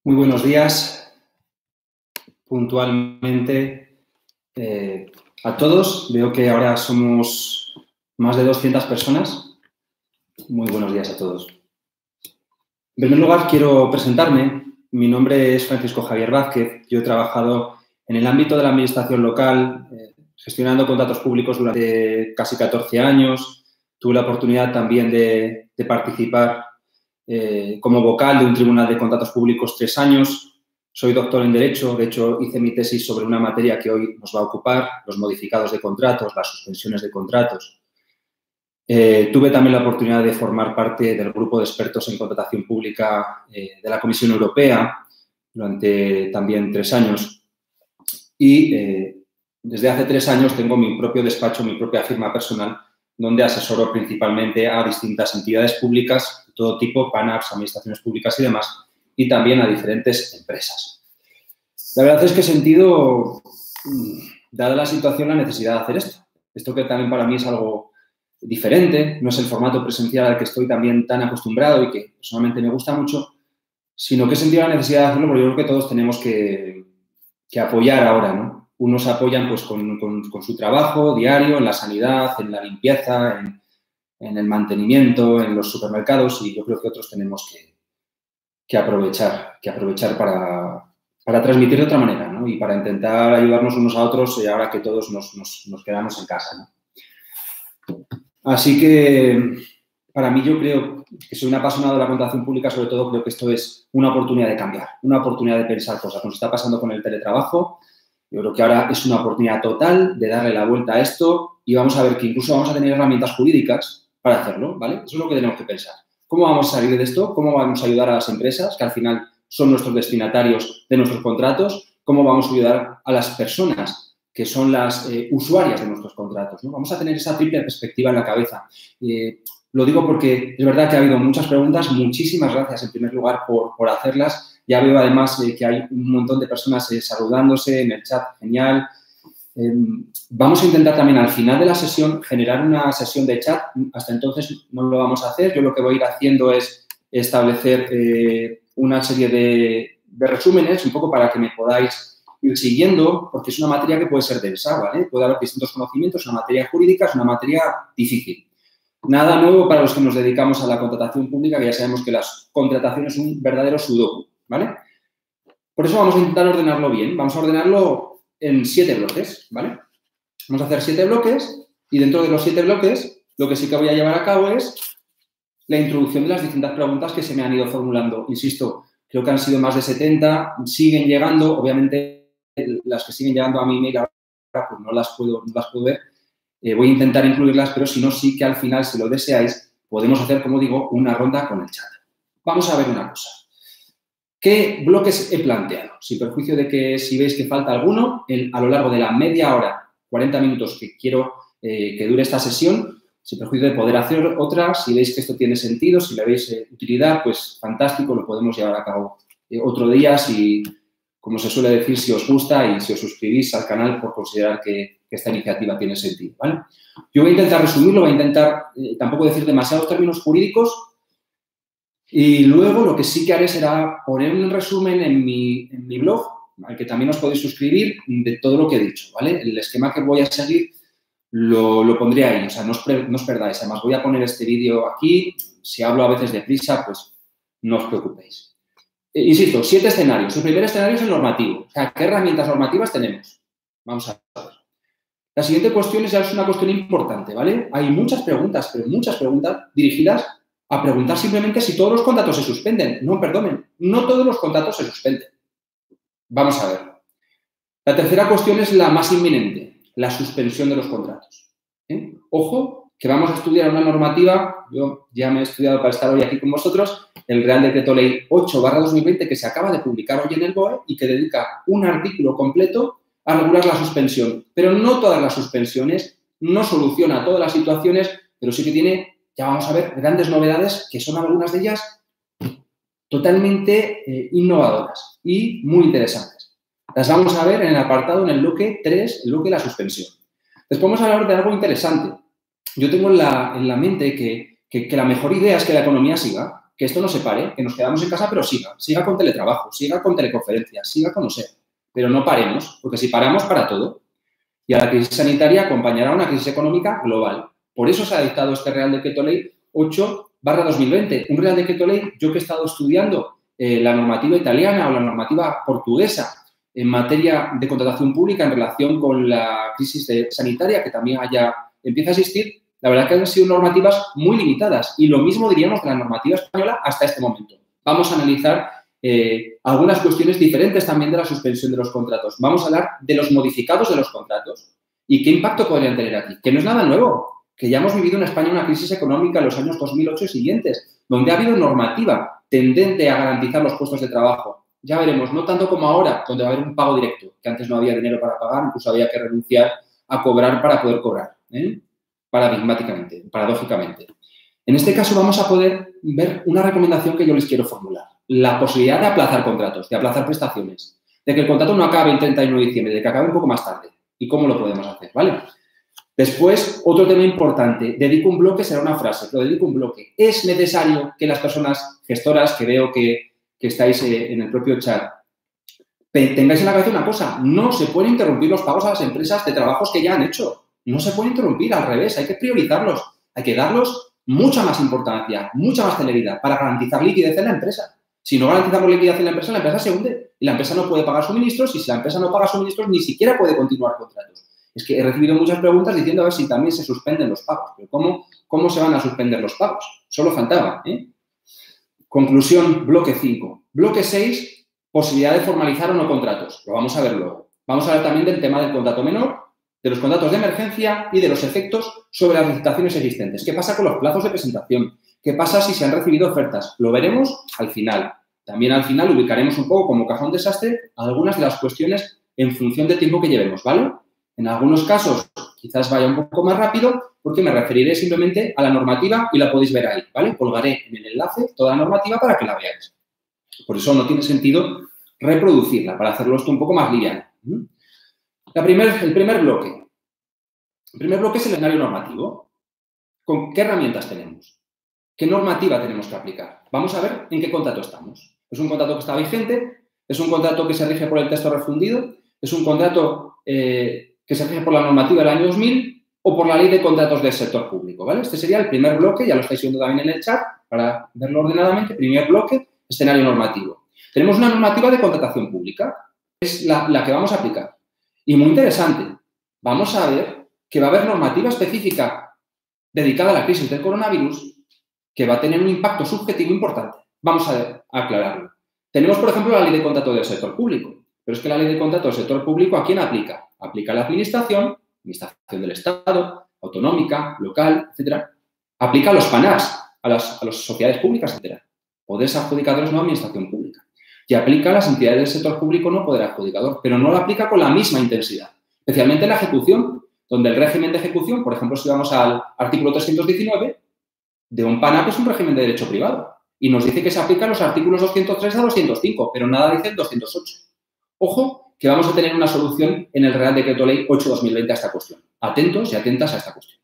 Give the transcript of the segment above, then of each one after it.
Muy buenos días, puntualmente a todos. Veo que ahora somos más de 200 personas. Muy buenos días a todos. En primer lugar, quiero presentarme. Mi nombre es Francisco Javier Vázquez. Yo he trabajado en el ámbito de la administración local, gestionando contratos públicos durante casi 14 años. Tuve la oportunidad también de participar como vocal de un tribunal de contratos públicos 3 años. Soy doctor en Derecho. De hecho, hice mi tesis sobre una materia que hoy nos va a ocupar, los modificados de contratos, las suspensiones de contratos. Tuve también la oportunidad de formar parte del grupo de expertos en contratación pública de la Comisión Europea durante también 3 años. Y desde hace 3 años tengo mi propio despacho, mi propia firma personal, donde asesoro principalmente a distintas entidades públicas de todo tipo, PANAPs, administraciones públicas y demás, y también a diferentes empresas. La verdad es que he sentido, dada la situación, la necesidad de hacer esto. Esto que también para mí es algo diferente, no es el formato presencial al que estoy también tan acostumbrado y que personalmente me gusta mucho, sino que he sentido la necesidad de hacerlo porque yo creo que todos tenemos que apoyar ahora, ¿no? Unos apoyan pues con su trabajo diario, en la sanidad, en la limpieza, en el mantenimiento, en los supermercados, y yo creo que otros tenemos que aprovechar para transmitir de otra manera, ¿no? Y para intentar ayudarnos unos a otros ahora que todos nos quedamos en casa, ¿no? Así que para mí, yo creo que soy un apasionado de la contratación pública. Sobre todo creo que esto es una oportunidad de cambiar, una oportunidad de pensar cosas. Nos está pasando con el teletrabajo. Yo creo que ahora es una oportunidad total de darle la vuelta a esto y vamos a ver que incluso vamos a tener herramientas jurídicas para hacerlo, ¿vale? Eso es lo que tenemos que pensar. ¿Cómo vamos a salir de esto? ¿Cómo vamos a ayudar a las empresas, que al final son nuestros destinatarios de nuestros contratos? ¿Cómo vamos a ayudar a las personas, que son las usuarias de nuestros contratos, ¿no? Vamos a tener esa triple perspectiva en la cabeza. Lo digo porque es verdad que ha habido muchas preguntas. Muchísimas gracias, en primer lugar, por hacerlas. Ya veo, además, que hay un montón de personas saludándose en el chat. Genial. Vamos a intentar también, al final de la sesión, generar una sesión de chat. Hasta entonces no lo vamos a hacer. Yo lo que voy a ir haciendo es establecer una serie de resúmenes, un poco para que me podáis ir siguiendo, porque es una materia que puede ser densa, ¿vale? Puede haber distintos conocimientos. Es una materia jurídica, es una materia difícil. Nada nuevo para los que nos dedicamos a la contratación pública, que ya sabemos que las contrataciones es un verdadero sudoku, ¿vale? Por eso vamos a intentar ordenarlo bien. Vamos a ordenarlo en 7 bloques, ¿vale? Vamos a hacer 7 bloques y dentro de los 7 bloques lo que sí que voy a llevar a cabo es la introducción de las distintas preguntas que se me han ido formulando. Insisto, creo que han sido más de 70, siguen llegando. Obviamente, las que siguen llegando a mi email ahora pues no las puedo ver. Voy a intentar incluirlas, pero si no, sí que al final, si lo deseáis, podemos hacer, como digo, una ronda con el chat. Vamos a ver una cosa. ¿Qué bloques he planteado? Sin perjuicio de que si veis que falta alguno, a lo largo de la media hora, 40 minutos que quiero que dure esta sesión, sin perjuicio de poder hacer otra, si veis que esto tiene sentido, si le veis utilidad, pues fantástico, lo podemos llevar a cabo otro día, si, como se suele decir, si os gusta y si os suscribís al canal por considerar que esta iniciativa tiene sentido, ¿vale? Yo voy a intentar resumirlo, voy a intentar tampoco decir demasiados términos jurídicos y luego lo que sí que haré será poner un resumen en mi blog, al que también os podéis suscribir, de todo lo que he dicho, ¿vale? El esquema que voy a seguir lo pondré ahí, o sea, no os perdáis. Además, voy a poner este vídeo aquí. Si hablo a veces deprisa, pues no os preocupéis. Insisto, 7 escenarios. El primer escenario es el normativo. O sea, ¿qué herramientas normativas tenemos? Vamos a ver. La siguiente cuestión es una cuestión importante, ¿vale? Hay muchas preguntas, pero muchas preguntas dirigidas a preguntar simplemente si todos los contratos se suspenden. No, perdonen, no todos los contratos se suspenden. Vamos a ver. La tercera cuestión es la más inminente, la suspensión de los contratos. Ojo, que vamos a estudiar una normativa. Yo ya me he estudiado para estar hoy aquí con vosotros, el Real Decreto Ley 8/2020, que se acaba de publicar hoy en el BOE y que dedica un artículo completo a regular la suspensión. Pero no todas las suspensiones, no soluciona todas las situaciones, pero sí que tiene, ya vamos a ver, grandes novedades, que son algunas de ellas totalmente innovadoras y muy interesantes. Las vamos a ver en el apartado, en el bloque 3, el bloque de la suspensión. Después vamos a hablar de algo interesante. Yo tengo en la mente que la mejor idea es que la economía siga. que esto no se pare, que nos quedamos en casa, pero siga con teletrabajo, siga con teleconferencias, siga con no sé, pero no paremos, porque si paramos, para todo. Y a la crisis sanitaria acompañará una crisis económica global. Por eso se ha dictado este Real Decreto Ley 8/2020. Un Real Decreto Ley, yo que he estado estudiando la normativa italiana o la normativa portuguesa en materia de contratación pública en relación con la crisis sanitaria que también empieza a existir, la verdad que han sido normativas muy limitadas. Y lo mismo diríamos de la normativa española hasta este momento. Vamos a analizar algunas cuestiones diferentes también de la suspensión de los contratos. Vamos a hablar de los modificados de los contratos y qué impacto podrían tener aquí. Que no es nada nuevo, que ya hemos vivido en España una crisis económica en los años 2008 y siguientes, donde ha habido normativa tendente a garantizar los puestos de trabajo. Ya veremos, no tanto como ahora, donde va a haber un pago directo, que antes no había dinero para pagar, incluso había que renunciar a cobrar para poder cobrar, paradójicamente. En este caso vamos a poder ver una recomendación que yo les quiero formular. La posibilidad de aplazar contratos, de aplazar prestaciones, de que el contrato no acabe el 31 de diciembre, de que acabe un poco más tarde. ¿Y cómo lo podemos hacer? ¿Vale? Después, otro tema importante. Dedico un bloque, será una frase, pero dedico un bloque. Es necesario que las personas gestoras, que veo que estáis en el propio chat, tengáis en la cabeza una cosa. No se pueden interrumpir los pagos a las empresas de trabajos que ya han hecho. No se pueden interrumpir, al revés. Hay que priorizarlos. Hay que darlos mucha más importancia, mucha más celeridad para garantizar liquidez en la empresa. Si no garantizamos liquidez en la empresa se hunde y la empresa no puede pagar suministros y si la empresa no paga suministros ni siquiera puede continuar contratos. Es que he recibido muchas preguntas diciendo a ver si también se suspenden los pagos. Pero ¿cómo se van a suspender los pagos? Solo faltaba. Conclusión, bloque 5. Bloque 6, posibilidad de formalizar o no contratos. Lo vamos a ver luego. Vamos a hablar también del tema del contrato menor, de los contratos de emergencia y de los efectos sobre las licitaciones existentes. ¿Qué pasa con los plazos de presentación? ¿Qué pasa si se han recibido ofertas? Lo veremos al final. También al final ubicaremos un poco como cajón desastre algunas de las cuestiones en función del tiempo que llevemos, ¿vale? En algunos casos quizás vaya un poco más rápido porque me referiré simplemente a la normativa y la podéis ver ahí, ¿vale? Colgaré en el enlace toda la normativa para que la veáis. Por eso no tiene sentido reproducirla, para hacerlo esto un poco más liviano. El primer bloque. El primer bloque es el escenario normativo. ¿Con qué herramientas tenemos? ¿Qué normativa tenemos que aplicar? Vamos a ver en qué contrato estamos. ¿Es un contrato que está vigente? ¿Es un contrato que se rige por el texto refundido? ¿Es un contrato que se rige por la normativa del año 2000 o por la ley de contratos del sector público? ¿Vale? Este sería el primer bloque, ya lo estáis viendo también en el chat, para verlo ordenadamente. Primer bloque, escenario normativo. Tenemos una normativa de contratación pública, es la que vamos a aplicar. Y muy interesante, vamos a ver que va a haber normativa específica dedicada a la crisis del coronavirus que va a tener un impacto subjetivo importante. Vamos a aclararlo. Tenemos, por ejemplo, la ley de contrato del sector público. Pero es que la ley de contrato del sector público, ¿a quién aplica? Aplica a la administración del Estado, autonómica, local, etcétera. Aplica a los PANAs, a las sociedades públicas, etcétera. Poderes adjudicadores no administración pública. Y aplica a las entidades del sector público no poder adjudicador, pero no la aplica con la misma intensidad. Especialmente en la ejecución, donde el régimen de ejecución, por ejemplo, si vamos al artículo 319, de un PANAP es un régimen de derecho privado. Y nos dice que se aplican los artículos 203 a 205, pero nada dice el 208. Ojo, que vamos a tener una solución en el Real Decreto Ley 8/2020 a esta cuestión. Atentos y atentas a esta cuestión.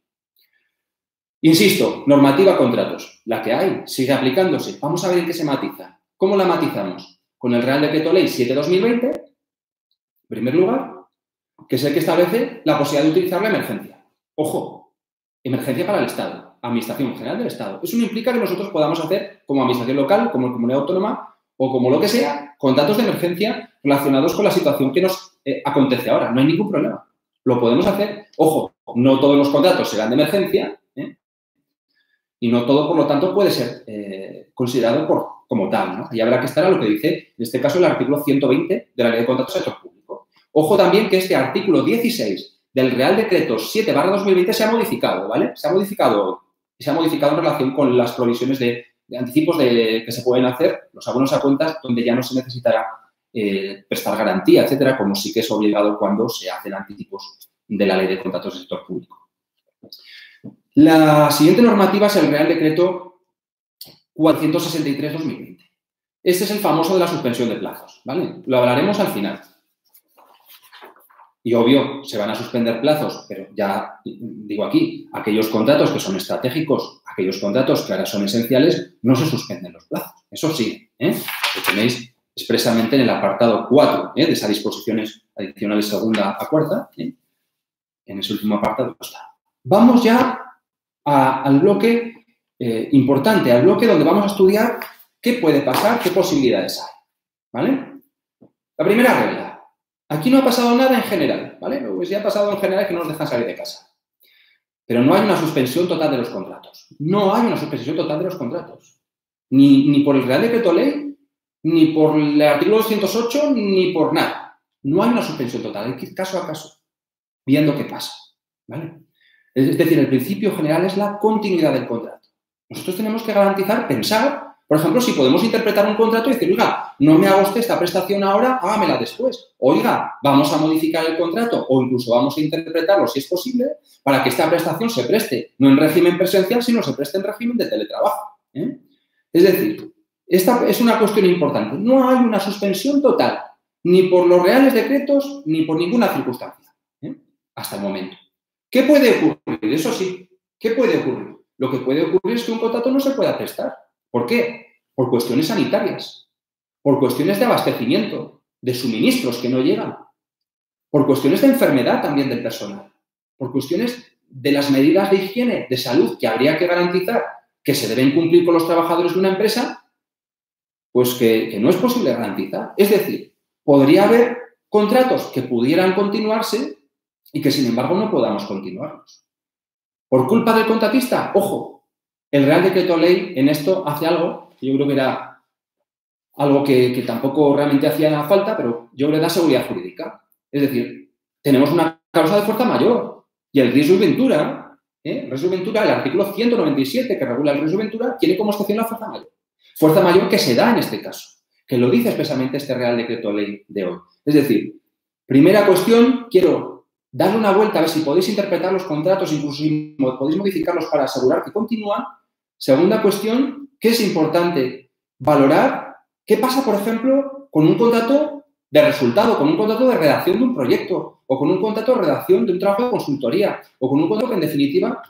Insisto, normativa contratos. La que hay sigue aplicándose. Vamos a ver en qué se matiza. ¿Cómo la matizamos? Con el Real Decreto Ley 7/2020, en primer lugar, que es el que establece la posibilidad de utilizar la emergencia. Ojo, emergencia para el Estado. Administración General del Estado. Eso no implica que nosotros podamos hacer, como administración local, como comunidad autónoma o como lo que sea, contratos de emergencia relacionados con la situación que nos acontece ahora. No hay ningún problema. Lo podemos hacer. Ojo, no todos los contratos serán de emergencia y no todo, por lo tanto, puede ser considerado como tal, ¿no? Y habrá que estar a lo que dice, en este caso, el artículo 120 de la Ley de Contratos del Sector Público. Ojo también que este artículo 16 del Real Decreto 7/2020 se ha modificado, ¿vale? Se ha modificado en relación con las provisiones de anticipos que se pueden hacer, los abonos a cuentas, donde ya no se necesitará prestar garantía, etcétera, como sí que es obligado cuando se hacen anticipos de la Ley de Contratos del Sector Público. La siguiente normativa es el Real Decreto 463/2020. Este es el famoso de la suspensión de plazos, ¿vale? Lo hablaremos al final. Y obvio, se van a suspender plazos, pero ya digo aquí, aquellos contratos que son estratégicos, aquellos contratos que ahora son esenciales, no se suspenden los plazos. Eso sí, lo tenéis expresamente en el apartado 4 de esas disposiciones adicionales segunda a cuarta. En ese último apartado está. Vamos ya al bloque importante, al bloque donde vamos a estudiar qué puede pasar, qué posibilidades hay. ¿Vale? La primera regla. Aquí no ha pasado nada en general, ¿vale? Lo que sí ha pasado en general es que no nos dejan salir de casa. Pero no hay una suspensión total de los contratos. No hay una suspensión total de los contratos. Ni por el Real Decreto Ley, ni por el artículo 208, ni por nada. No hay una suspensión total. Hay que ir caso a caso, viendo qué pasa, ¿vale? Es decir, el principio general es la continuidad del contrato. Nosotros tenemos que garantizar, pensar, por ejemplo, si podemos interpretar un contrato y decir, oiga, no me haga usted esta prestación ahora, hágamela después. Oiga, vamos a modificar el contrato o incluso vamos a interpretarlo, si es posible, para que esta prestación se preste no en régimen presencial, sino se preste en régimen de teletrabajo. Es decir, esta es una cuestión importante. No hay una suspensión total, ni por los reales decretos, ni por ninguna circunstancia, hasta el momento. ¿Qué puede ocurrir? Eso sí, ¿qué puede ocurrir? Lo que puede ocurrir es que un contrato no se pueda prestar. ¿Por qué? Por cuestiones sanitarias, por cuestiones de abastecimiento, de suministros que no llegan, por cuestiones de enfermedad también del personal, por cuestiones de las medidas de higiene, de salud que habría que garantizar que se deben cumplir con los trabajadores de una empresa, pues que no es posible garantizar. Es decir, podría haber contratos que pudieran continuarse y que, sin embargo, no podamos continuarlos. ¿Por culpa del contratista? Ojo. El Real Decreto Ley en esto hace algo, que yo creo que era algo que tampoco realmente hacía falta, pero yo creo que da seguridad jurídica. Es decir, tenemos una causa de fuerza mayor y el riesgo y ventura, el artículo 197 que regula el riesgo y ventura, tiene como excepción la fuerza mayor. Fuerza mayor que se da en este caso, que lo dice expresamente este Real Decreto Ley de hoy. Es decir, primera cuestión, quiero darle una vuelta a ver si podéis interpretar los contratos, incluso si podéis modificarlos para asegurar que continúan. Segunda cuestión, que es importante valorar qué pasa, por ejemplo, con un contrato de resultado, con un contrato de redacción de un proyecto o con un contrato de redacción de un trabajo de consultoría o con un contrato que, en definitiva,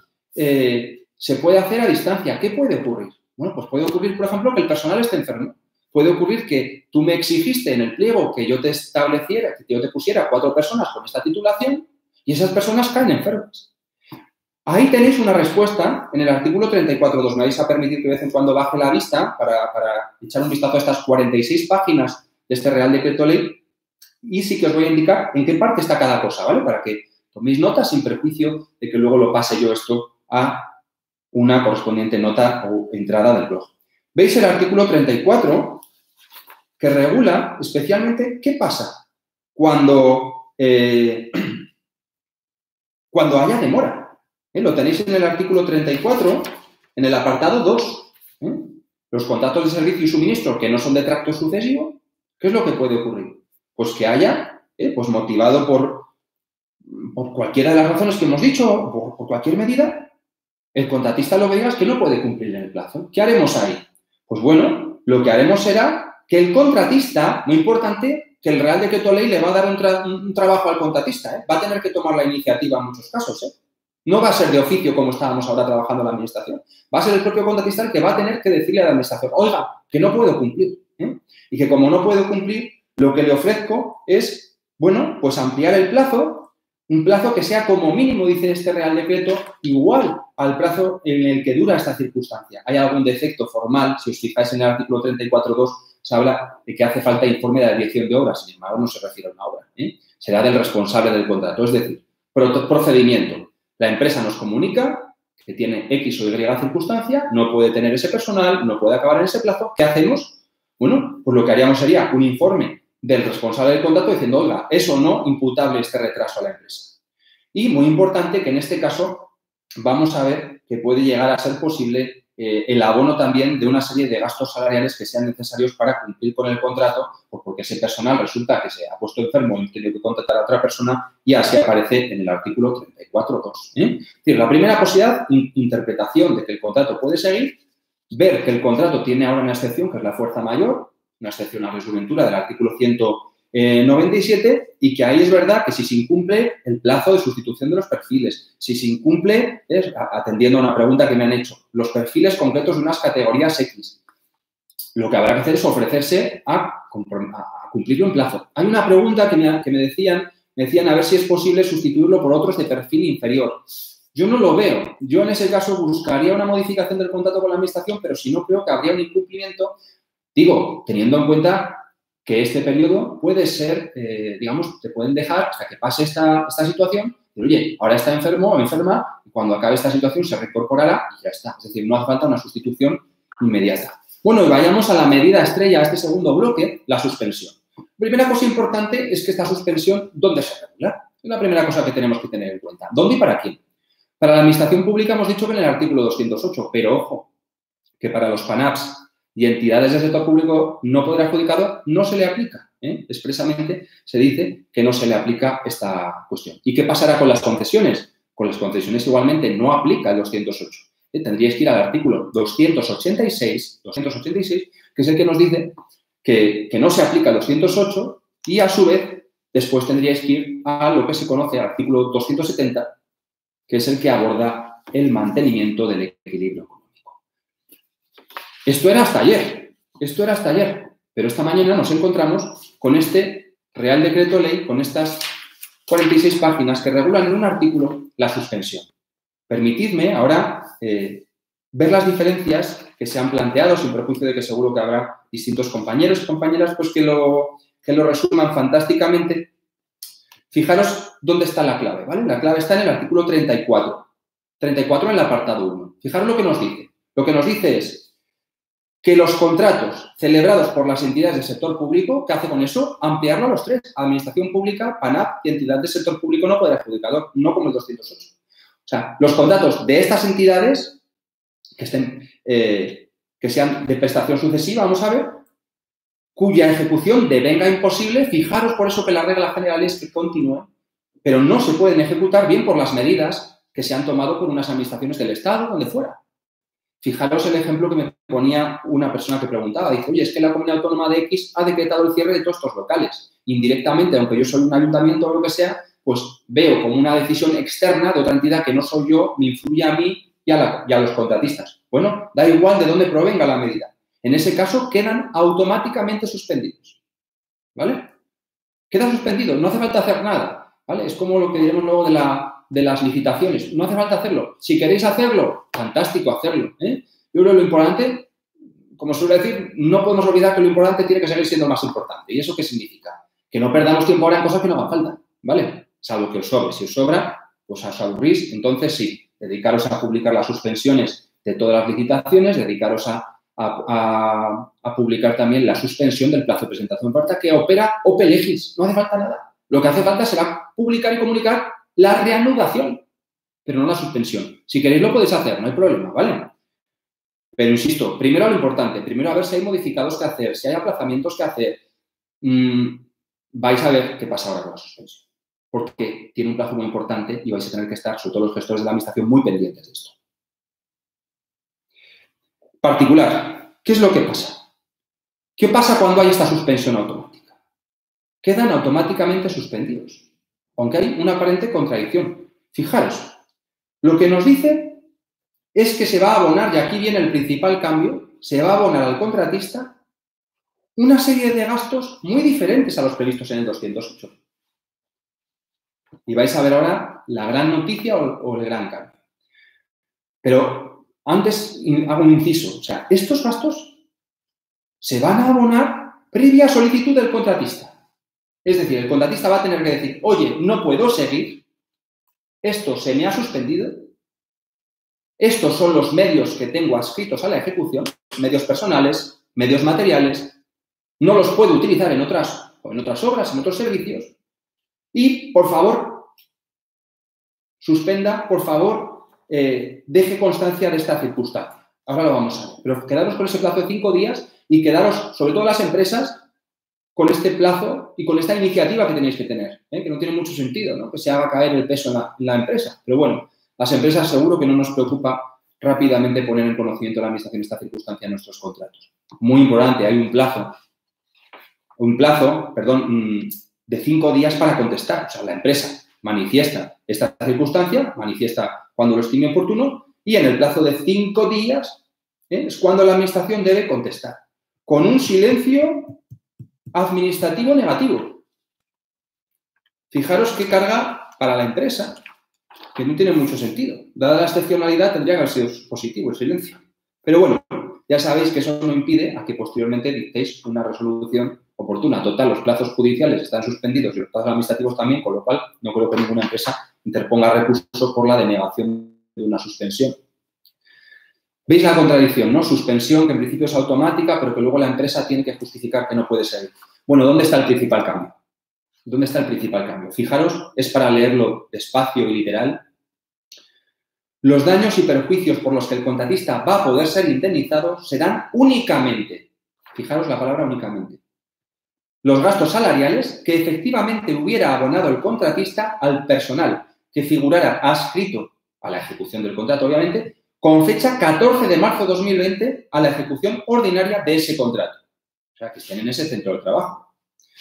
se puede hacer a distancia. ¿Qué puede ocurrir? Bueno, pues puede ocurrir, por ejemplo, que el personal esté enfermo. Puede ocurrir que tú me exigiste en el pliego que yo te estableciera, que yo te pusiera 4 personas con esta titulación y esas personas caen enfermas. Ahí tenéis una respuesta en el artículo 34.2. Me vais a permitir que de vez en cuando baje la vista para echar un vistazo a estas 46 páginas de este Real Decreto Ley y sí que os voy a indicar en qué parte está cada cosa, ¿vale? Para que toméis nota sin perjuicio de que luego lo pase yo esto a una correspondiente nota o entrada del blog. ¿Veis el artículo 34 que regula especialmente qué pasa cuando haya demora? Lo tenéis en el artículo 34, en el apartado 2. Los contratos de servicio y suministro que no son de tracto sucesivo, ¿qué es lo que puede ocurrir? Pues que haya, pues motivado por cualquiera de las razones que hemos dicho, por cualquier medida, el contratista lo que diga es que no puede cumplir en el plazo. ¿Qué haremos ahí? Pues bueno, lo que haremos será que el contratista, muy importante, que el Real Decreto Ley le va a dar un trabajo al contratista, va a tener que tomar la iniciativa en muchos casos, No va a ser de oficio como estábamos ahora trabajando en la administración. Va a ser el propio contratista el que va a tener que decirle a la administración, oiga, que no puedo cumplir. Y que como no puedo cumplir, lo que le ofrezco es, bueno, pues ampliar el plazo, un plazo que sea como mínimo, dice este Real Decreto, igual al plazo en el que dura esta circunstancia. Hay algún defecto formal, si os fijáis en el artículo 34.2, se habla de que hace falta informe de la dirección de obras, sin embargo no se refiere a una obra. Será del responsable del contrato, es decir, procedimiento. La empresa nos comunica que tiene X o Y circunstancia, no puede tener ese personal, no puede acabar en ese plazo. ¿Qué hacemos? Bueno, pues lo que haríamos sería un informe del responsable del contrato diciendo, oiga, es o no imputable este retraso a la empresa. Y muy importante que en este caso vamos a ver que puede llegar a ser posible el abono también de una serie de gastos salariales que sean necesarios para cumplir con el contrato, pues porque ese personal resulta que se ha puesto enfermo y tiene que contratar a otra persona y así aparece en el artículo 34.2. Es decir, la primera posibilidad, interpretación de que el contrato puede seguir, ver que el contrato tiene ahora una excepción, que es la fuerza mayor, una excepción a riesgo y ventura del artículo 197 97 y que ahí es verdad que si se incumple el plazo de sustitución de los perfiles, si se incumple, atendiendo a una pregunta que me han hecho, los perfiles concretos de unas categorías X, lo que habrá que hacer es ofrecerse a cumplirlo en plazo. Hay una pregunta que me decían a ver si es posible sustituirlo por otros de perfil inferior. Yo no lo veo. Yo en ese caso buscaría una modificación del contrato con la administración, pero si no creo que habría un incumplimiento, digo, teniendo en cuenta que este periodo puede ser, digamos, te pueden dejar hasta que pase esta situación, pero oye, ahora está enfermo o enferma, y cuando acabe esta situación se reincorporará y ya está. Es decir, no hace falta una sustitución inmediata. Bueno, y vayamos a la medida estrella, a este segundo bloque, la suspensión. Primera cosa importante es que esta suspensión, ¿dónde se regula? Es la primera cosa que tenemos que tener en cuenta. ¿Dónde y para quién? Para la administración pública hemos dicho que en el artículo 208, pero ojo, que para los PANAPs y entidades del sector público no poder adjudicado no se le aplica. Expresamente se dice que no se le aplica esta cuestión. ¿Y qué pasará con las concesiones? Con las concesiones igualmente no aplica el 208. Tendríais que ir al artículo 286, que es el que nos dice que no se aplica el 208 y, a su vez, después tendríais que ir a lo que se conoce el artículo 270, que es el que aborda el mantenimiento del equilibrio económico. Esto era hasta ayer, pero esta mañana nos encontramos con este Real Decreto Ley, con estas 46 páginas que regulan en un artículo la suspensión. Permitidme ahora ver las diferencias que se han planteado, sin perjuicio de que seguro que habrá distintos compañeros y compañeras pues que lo resuman fantásticamente. Fijaros dónde está la clave, ¿vale? La clave está en el artículo 34. 34 en el apartado 1. Fijaros lo que nos dice. Lo que nos dice es que los contratos celebrados por las entidades del sector público, ¿qué hace con eso? Ampliarlo a los tres. Administración pública, PANAP y entidad del sector público no poder adjudicador, no como el 208. O sea, los contratos de estas entidades que sean de prestación sucesiva, vamos a ver, cuya ejecución devenga imposible, fijaros por eso que la regla general es que continúe, pero no se pueden ejecutar bien por las medidas que se han tomado por unas administraciones del Estado, donde fuera. Fijaros el ejemplo que me ponía una persona que preguntaba, dice, oye, es que la Comunidad Autónoma de X ha decretado el cierre de todos estos locales. Indirectamente, aunque yo soy un ayuntamiento o lo que sea, pues veo como una decisión externa de otra entidad que no soy yo, me influye a mí y a los contratistas. Bueno, da igual de dónde provenga la medida. En ese caso, quedan automáticamente suspendidos. ¿Vale? Queda suspendido, no hace falta hacer nada. ¿Vale? Es como lo que diremos luego de las licitaciones. No hace falta hacerlo. Si queréis hacerlo, fantástico hacerlo. Yo creo que lo importante, como suelo decir, no podemos olvidar que lo importante tiene que seguir siendo más importante. ¿Y eso qué significa? Que no perdamos tiempo ahora en cosas que no hagan falta. ¿Vale? Salvo que os sobre. Si os sobra, pues os aburrís. Entonces, sí, dedicaros a publicar las suspensiones de todas las licitaciones, dedicaros a publicar también la suspensión del plazo de presentación de oferta que opera ope legis. No hace falta nada. Lo que hace falta será publicar y comunicar la reanudación, pero no la suspensión. Si queréis lo podéis hacer, no hay problema, ¿vale? Pero insisto, primero lo importante, primero a ver si hay modificados que hacer, si hay aplazamientos que hacer. Vais a ver qué pasa ahora con la suspensión. Porque tiene un plazo muy importante y vais a tener que estar, sobre todo los gestores de la administración, muy pendientes de esto. Particular, ¿qué es lo que pasa? ¿Qué pasa cuando hay esta suspensión automática? Quedan automáticamente suspendidos, aunque hay una aparente contradicción. Fijaros, lo que nos dice es que se va a abonar, y aquí viene el principal cambio, se va a abonar al contratista una serie de gastos muy diferentes a los previstos en el 208. Y vais a ver ahora la gran noticia o el gran cambio. Pero antes hago un inciso. O sea, estos gastos se van a abonar previa solicitud del contratista. Es decir, el contratista va a tener que decir, oye, no puedo seguir, esto se me ha suspendido, estos son los medios que tengo adscritos a la ejecución, medios personales, medios materiales, no los puedo utilizar en otras obras, en otros servicios, y, por favor, suspenda, por favor, deje constancia de esta circunstancia. Ahora lo vamos a ver. Pero quedaros con ese plazo de 5 días y quedaros, sobre todo las empresas, con este plazo y con esta iniciativa que tenéis que tener, que no tiene mucho sentido, ¿no? Que se haga caer el peso en la empresa. Pero bueno, las empresas seguro que no nos preocupa rápidamente poner en conocimiento de la administración esta circunstancia en nuestros contratos. Muy importante, hay un plazo un plazo, perdón, de 5 días para contestar. O sea, la empresa manifiesta esta circunstancia, manifiesta cuando lo estime oportuno y en el plazo de 5 días es cuando la administración debe contestar. Con un silencio administrativo negativo. Fijaros qué carga para la empresa, que no tiene mucho sentido. Dada la excepcionalidad, tendría que haber sido positivo el silencio. Pero bueno, ya sabéis que eso no impide a que posteriormente dictéis una resolución oportuna. Total, los plazos judiciales están suspendidos y los plazos administrativos también, con lo cual no creo que ninguna empresa interponga recurso por la denegación de una suspensión. ¿Veis la contradicción, no? Suspensión, que en principio es automática, pero que luego la empresa tiene que justificar que no puede ser. Bueno, ¿dónde está el principal cambio? ¿Dónde está el principal cambio? Fijaros, es para leerlo despacio y literal. Los daños y perjuicios por los que el contratista va a poder ser indemnizado serán únicamente, fijaros la palabra únicamente, los gastos salariales que efectivamente hubiera abonado el contratista al personal que figurara adscrito a la ejecución del contrato, obviamente, con fecha 14 de marzo de 2020 a la ejecución ordinaria de ese contrato. O sea, que estén en ese centro de trabajo.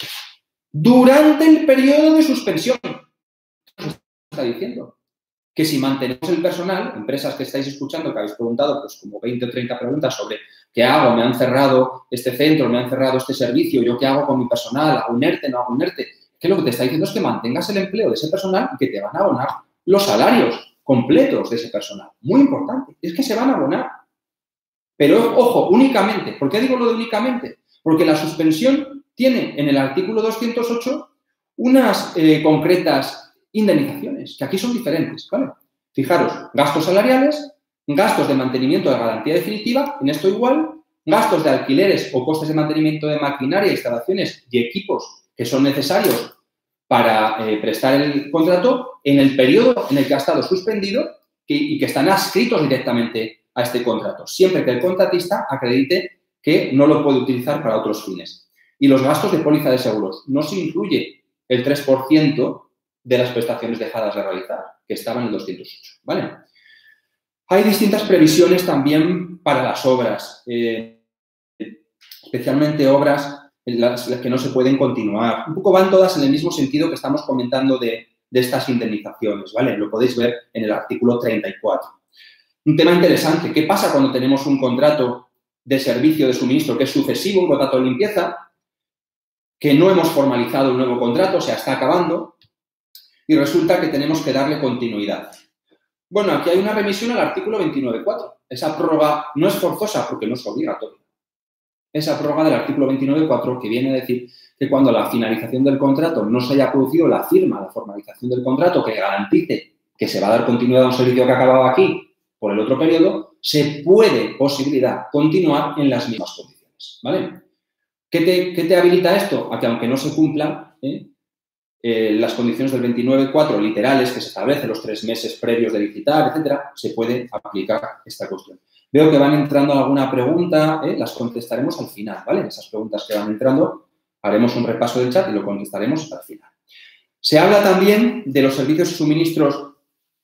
Durante el periodo de suspensión. ¿Qué está diciendo? Que si mantenemos el personal, empresas que estáis escuchando, que habéis preguntado, pues como 20 o 30 preguntas sobre qué hago, me han cerrado este centro, me han cerrado este servicio, yo qué hago con mi personal, hago un ERTE, no hago un ERTE, que lo que te está diciendo es que mantengas el empleo de ese personal y que te van a abonar los salarios completos de ese personal. Muy importante, es que se van a abonar. Pero, ojo, únicamente. ¿Por qué digo lo de únicamente? Porque la suspensión tiene en el artículo 208 unas concretas indemnizaciones, que aquí son diferentes, ¿vale? Fijaros, gastos salariales, gastos de mantenimiento de garantía definitiva, en esto igual, gastos de alquileres o costes de mantenimiento de maquinaria, instalaciones y equipos que son necesarios para prestar el contrato en el periodo en el que ha estado suspendido y que están adscritos directamente a este contrato, siempre que el contratista acredite que no lo puede utilizar para otros fines. Y los gastos de póliza de seguros. No se incluye el 3% de las prestaciones dejadas de realizar, que estaban en el 208, ¿vale? Hay distintas previsiones también para las obras, especialmente obras en las que no se pueden continuar. Un poco van todas en el mismo sentido que estamos comentando de estas indemnizaciones, ¿vale? Lo podéis ver en el artículo 34. Un tema interesante, ¿qué pasa cuando tenemos un contrato de servicio de suministro que es sucesivo, un contrato de limpieza, que no hemos formalizado un nuevo contrato, o sea, está acabando, y resulta que tenemos que darle continuidad? Bueno, aquí hay una remisión al artículo 29.4. Esa prórroga no es forzosa porque no es obligatoria. Esa prórroga del artículo 29.4 que viene a decir que cuando a la finalización del contrato no se haya producido la firma, la formalización del contrato que garantice que se va a dar continuidad a un servicio que ha acabado aquí por el otro periodo, se puede posibilidad continuar en las mismas condiciones, ¿vale? ¿Qué te habilita esto? A que aunque no se cumplan las condiciones del 29.4 literales que se establecen los 3 meses previos de licitar, etcétera, se puede aplicar esta cuestión. Veo que van entrando alguna pregunta, las contestaremos al final, ¿vale? Esas preguntas que van entrando, haremos un repaso del chat y lo contestaremos al final. Se habla también de los servicios y suministros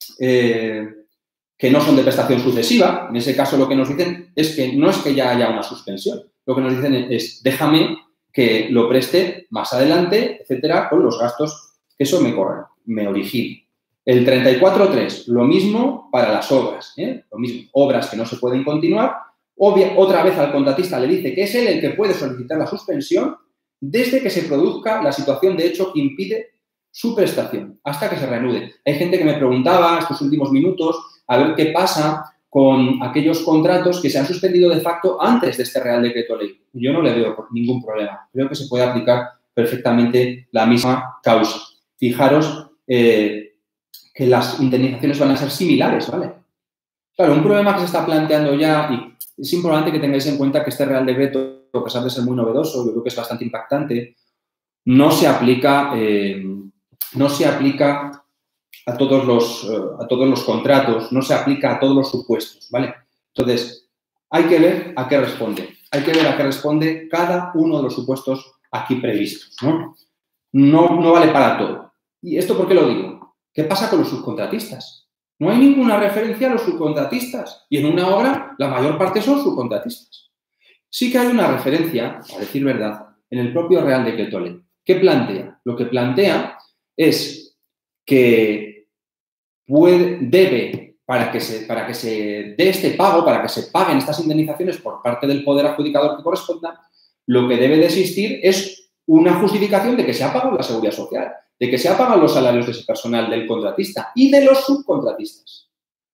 que no son de prestación sucesiva. En ese caso lo que nos dicen es que no es que ya haya una suspensión. Lo que nos dicen es déjame que lo preste más adelante, etcétera, con los gastos que eso me origine. El 34.3, lo mismo para las obras, lo mismo, obras que no se pueden continuar. Otra vez al contratista le dice que es él el que puede solicitar la suspensión desde que se produzca la situación de hecho que impide su prestación, hasta que se reanude. Hay gente que me preguntaba estos últimos minutos a ver qué pasa con aquellos contratos que se han suspendido de facto antes de este Real Decreto Ley. Yo no le veo ningún problema. Creo que se puede aplicar perfectamente la misma causa. Fijaros que las indemnizaciones van a ser similares, ¿vale? Claro, un problema que se está planteando ya, y es importante que tengáis en cuenta que este Real Decreto, a pesar de ser muy novedoso, yo creo que es bastante impactante, no se aplica a todos los contratos, no se aplica a todos los supuestos, ¿vale? Entonces, hay que ver a qué responde. Hay que ver a qué responde cada uno de los supuestos aquí previstos, ¿no? No vale para todo. ¿Y esto por qué lo digo? ¿Qué pasa con los subcontratistas? No hay ninguna referencia a los subcontratistas. Y en una obra, la mayor parte son subcontratistas. Sí que hay una referencia, a decir verdad, en el propio Real Decreto Ley. ¿Qué plantea? Lo que plantea es que para que se dé este pago, para que se paguen estas indemnizaciones por parte del poder adjudicador que corresponda, lo que debe de existir es una justificación de que se ha pagado la seguridad social, de que se ha pagado los salarios de ese personal del contratista y de los subcontratistas.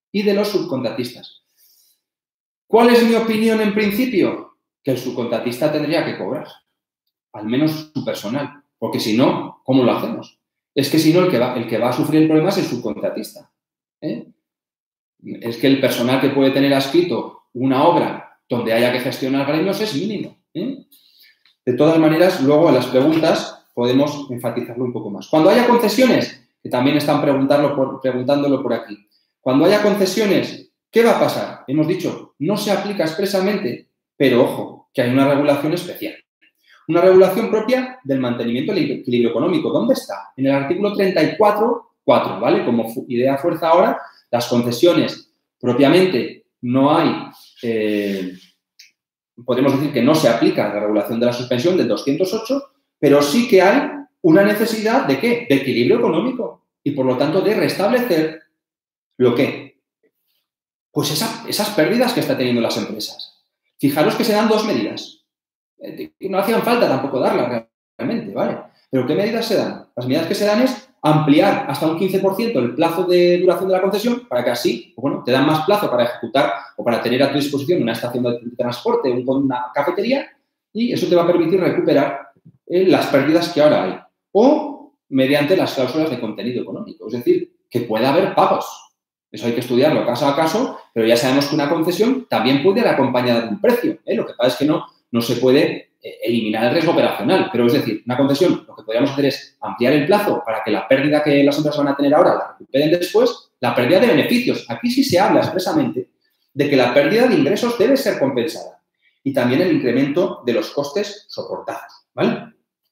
¿Cuál es mi opinión en principio? Que el subcontratista tendría que cobrar, al menos su personal, porque si no, ¿cómo lo hacemos? Es que si no, el que va a sufrir el problema es el subcontratista. Es que el personal que puede tener adscrito una obra donde haya que gestionar gremios es mínimo. De todas maneras, luego en las preguntas podemos enfatizarlo un poco más. Cuando haya concesiones, que también están preguntándolo por aquí, cuando haya concesiones, ¿qué va a pasar? Hemos dicho, no se aplica expresamente, pero ojo, que hay una regulación especial. Una regulación propia del mantenimiento del equilibrio económico. ¿Dónde está? En el artículo 34.4, ¿vale? Como idea fuerza ahora, las concesiones propiamente no hay, podemos decir que no se aplica la regulación de la suspensión del 208, pero sí que hay una necesidad ¿de qué? De equilibrio económico y, por lo tanto, de restablecer ¿lo qué? Pues esas pérdidas que están teniendo las empresas. Fijaros que se dan dos medidas. No hacían falta tampoco darlas realmente, ¿vale? Pero ¿qué medidas se dan? Las medidas que se dan es ampliar hasta un 15% el plazo de duración de la concesión para que así, bueno, te dan más plazo para ejecutar o para tener a tu disposición una estación de transporte o una cafetería y eso te va a permitir recuperar las pérdidas que ahora hay. O mediante las cláusulas de contenido económico. Es decir, que pueda haber pagos. Eso hay que estudiarlo caso a caso, pero ya sabemos que una concesión también puede ir acompañada de un precio. Lo que pasa es que no se puede eliminar el riesgo operacional. Pero es decir, una concesión, lo que podríamos hacer es ampliar el plazo para que la pérdida que las empresas van a tener ahora la recuperen después, la pérdida de beneficios. Aquí sí se habla expresamente de que la pérdida de ingresos debe ser compensada y también el incremento de los costes soportados, ¿vale?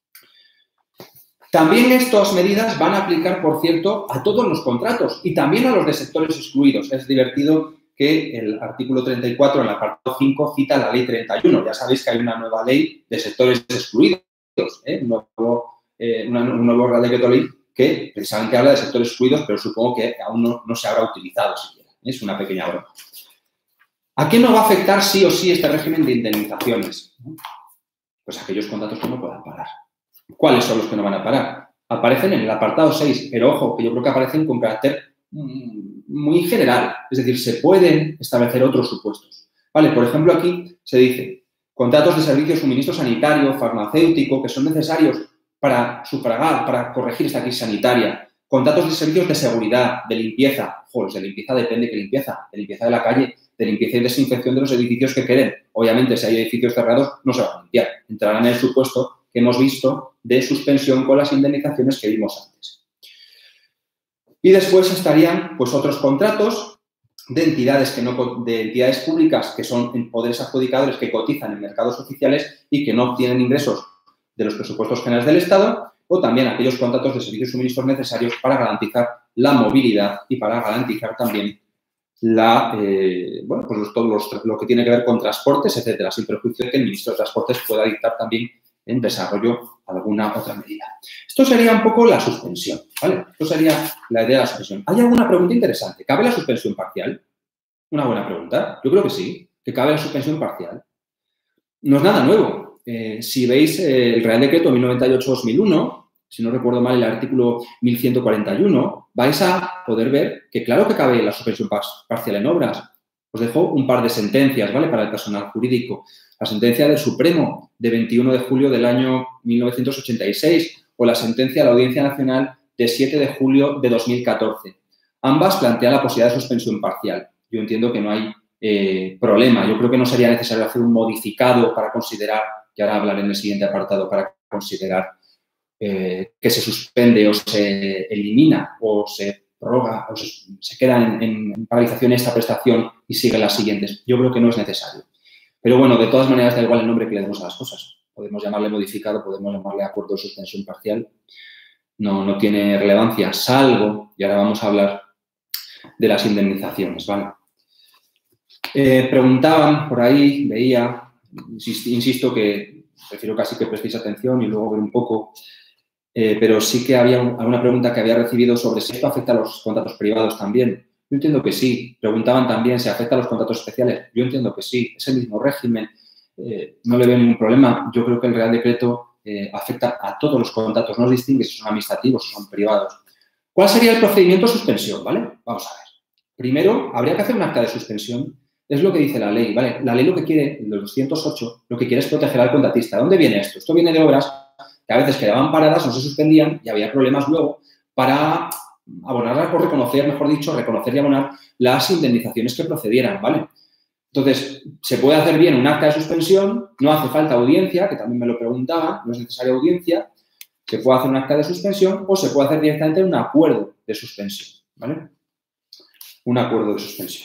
También estas medidas van a aplicar, por cierto, a todos los contratos y también a los de sectores excluidos. Es divertido que el artículo 34, en el apartado 5, cita la ley 31. Ya sabéis que hay una nueva ley de sectores excluidos, un nuevo Real Decreto Ley que precisamente habla de sectores excluidos, pero supongo que aún no se habrá utilizado siquiera. Es una pequeña broma. ¿A qué no va a afectar sí o sí este régimen de indemnizaciones? Pues aquellos contratos que no puedan parar. ¿Cuáles son los que no van a parar? Aparecen en el apartado 6, pero ojo, que yo creo que aparecen con carácter muy general. Es decir, se pueden establecer otros supuestos. Vale, por ejemplo, aquí se dice contratos de servicio, suministro sanitario, farmacéutico, que son necesarios para sufragar, para corregir esta crisis sanitaria. Contratos de servicios de seguridad, de limpieza. Joder, de limpieza depende de qué limpieza. De limpieza de la calle, de limpieza y desinfección de los edificios que queden. Obviamente, si hay edificios cerrados, no se van a limpiar. Entrarán en el supuesto que hemos visto de suspensión con las indemnizaciones que vimos antes. Y después estarían pues, otros contratos de entidades públicas que son poderes adjudicadores que cotizan en mercados oficiales y que no obtienen ingresos de los presupuestos generales del Estado, o también aquellos contratos de servicios y suministros necesarios para garantizar la movilidad y para garantizar también lo que tiene que ver con transportes, etcétera, sin perjuicio de que el ministro de Transportes pueda dictar también en desarrollo alguna otra medida. Esto sería un poco la suspensión, ¿vale? Esto sería la idea de la suspensión. ¿Hay alguna pregunta interesante? ¿Cabe la suspensión parcial? Una buena pregunta. Yo creo que sí, que cabe la suspensión parcial. No es nada nuevo. Si veis el Real Decreto 1098-2001, si no recuerdo mal el artículo 1141, vais a poder ver que claro que cabe la suspensión parcial en obras. Os dejo un par de sentencias, ¿vale? Para el personal jurídico. La sentencia del Supremo de 21 de julio del año 1986 o la sentencia de la Audiencia Nacional de 7 de julio de 2014. Ambas plantean la posibilidad de suspensión parcial. Yo entiendo que no hay problema. Yo creo que no sería necesario hacer un modificado para considerar, que ahora hablaré en el siguiente apartado, para considerar que se suspende o se elimina o se prorroga o se queda en paralización esta prestación y sigue las siguientes. Yo creo que no es necesario. Pero bueno, de todas maneras da igual el nombre que le demos a las cosas. Podemos llamarle modificado, podemos llamarle acuerdo de suspensión parcial. No tiene relevancia, salvo, y ahora vamos a hablar de las indemnizaciones, ¿vale? Preguntaban por ahí, veía, insisto que prefiero casi que prestéis atención y luego ver un poco. Pero sí que había alguna pregunta que había recibido sobre si esto afecta a los contratos privados también. Yo entiendo que sí. Preguntaban también si afecta a los contratos especiales. Yo entiendo que sí. Es el mismo régimen. No le veo ningún problema. Yo creo que el Real Decreto afecta a todos los contratos. No distingue si son administrativos o son privados. ¿Cuál sería el procedimiento de suspensión? ¿Vale? Vamos a ver. Primero, habría que hacer un acta de suspensión. Es lo que dice la ley, ¿vale? La ley lo que quiere, el 208, lo que quiere es proteger al contratista. ¿Dónde viene esto? Esto viene de obras que a veces quedaban paradas, no se suspendían y había problemas luego para abonar o reconocer, mejor dicho, reconocer y abonar las indemnizaciones que procedieran, ¿vale? Entonces, se puede hacer bien un acta de suspensión, no hace falta audiencia, que también me lo preguntaban, no es necesaria audiencia, se puede hacer un acta de suspensión o se puede hacer directamente un acuerdo de suspensión, ¿vale? Un acuerdo de suspensión.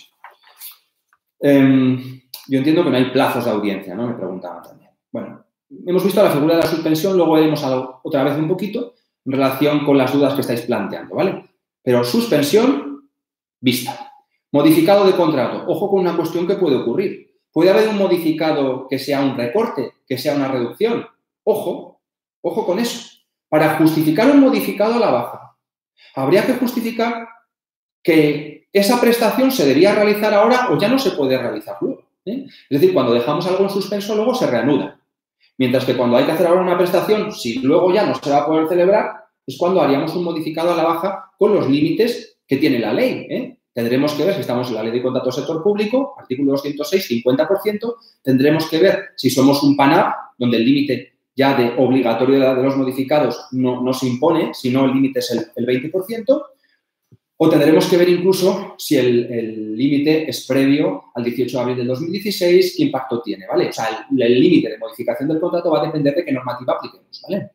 Yo entiendo que no hay plazos de audiencia, ¿no? Me preguntaban también. Bueno, hemos visto la figura de la suspensión, luego veremos otra vez un poquito en relación con las dudas que estáis planteando, ¿vale? Pero suspensión, vista. Modificado de contrato. Ojo con una cuestión que puede ocurrir. Puede haber un modificado que sea un recorte, que sea una reducción. Ojo con eso. Para justificar un modificado a la baja, habría que justificar que esa prestación se debía realizar ahora o ya no se puede realizar luego. Es decir, cuando dejamos algo en suspenso, luego se reanuda. Mientras que cuando hay que hacer ahora una prestación, si luego ya no se va a poder celebrar, es cuando haríamos un modificado a la baja con los límites que tiene la ley. Tendremos que ver si estamos en la Ley de Contrato del Sector Público, artículo 206, 50%. Tendremos que ver si somos un PANAP, donde el límite ya de obligatoriedad de los modificados no se impone, sino el límite es el 20%. O tendremos que ver incluso si el límite es previo al 18 de abril del 2016, qué impacto tiene, ¿vale? O sea, el límite de modificación del contrato va a depender de qué normativa apliquemos, ¿vale?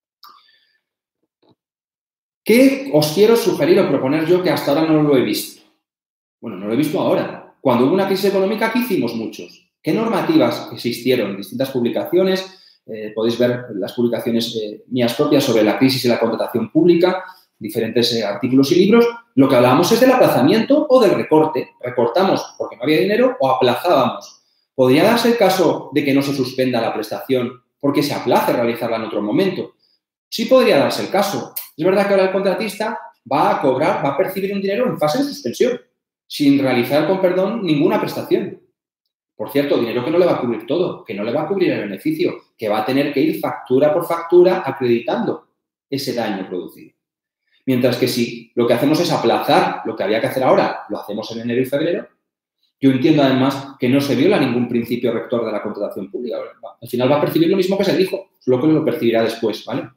¿Qué os quiero sugerir o proponer yo que hasta ahora no lo he visto? Bueno, no lo he visto ahora. Cuando hubo una crisis económica, ¿qué hicimos muchos? ¿Qué normativas existieron? Distintas publicaciones. Podéis ver las publicaciones mías propias sobre la crisis y la contratación pública, diferentes artículos y libros. Lo que hablábamos es del aplazamiento o del recorte. Recortamos porque no había dinero o aplazábamos. ¿Podría darse el caso de que no se suspenda la prestación porque se aplace realizarla en otro momento? Sí podría darse el caso. Es verdad que ahora el contratista va a cobrar, va a percibir un dinero en fase de suspensión, sin realizar, con perdón, ninguna prestación. Por cierto, dinero que no le va a cubrir todo, que no le va a cubrir el beneficio, que va a tener que ir factura por factura acreditando ese daño producido. Mientras que si lo que hacemos es aplazar lo que había que hacer ahora, lo hacemos en enero y febrero, yo entiendo además que no se viola ningún principio rector de la contratación pública. Al final va a percibir lo mismo que se dijo, solo que lo percibirá después, ¿vale?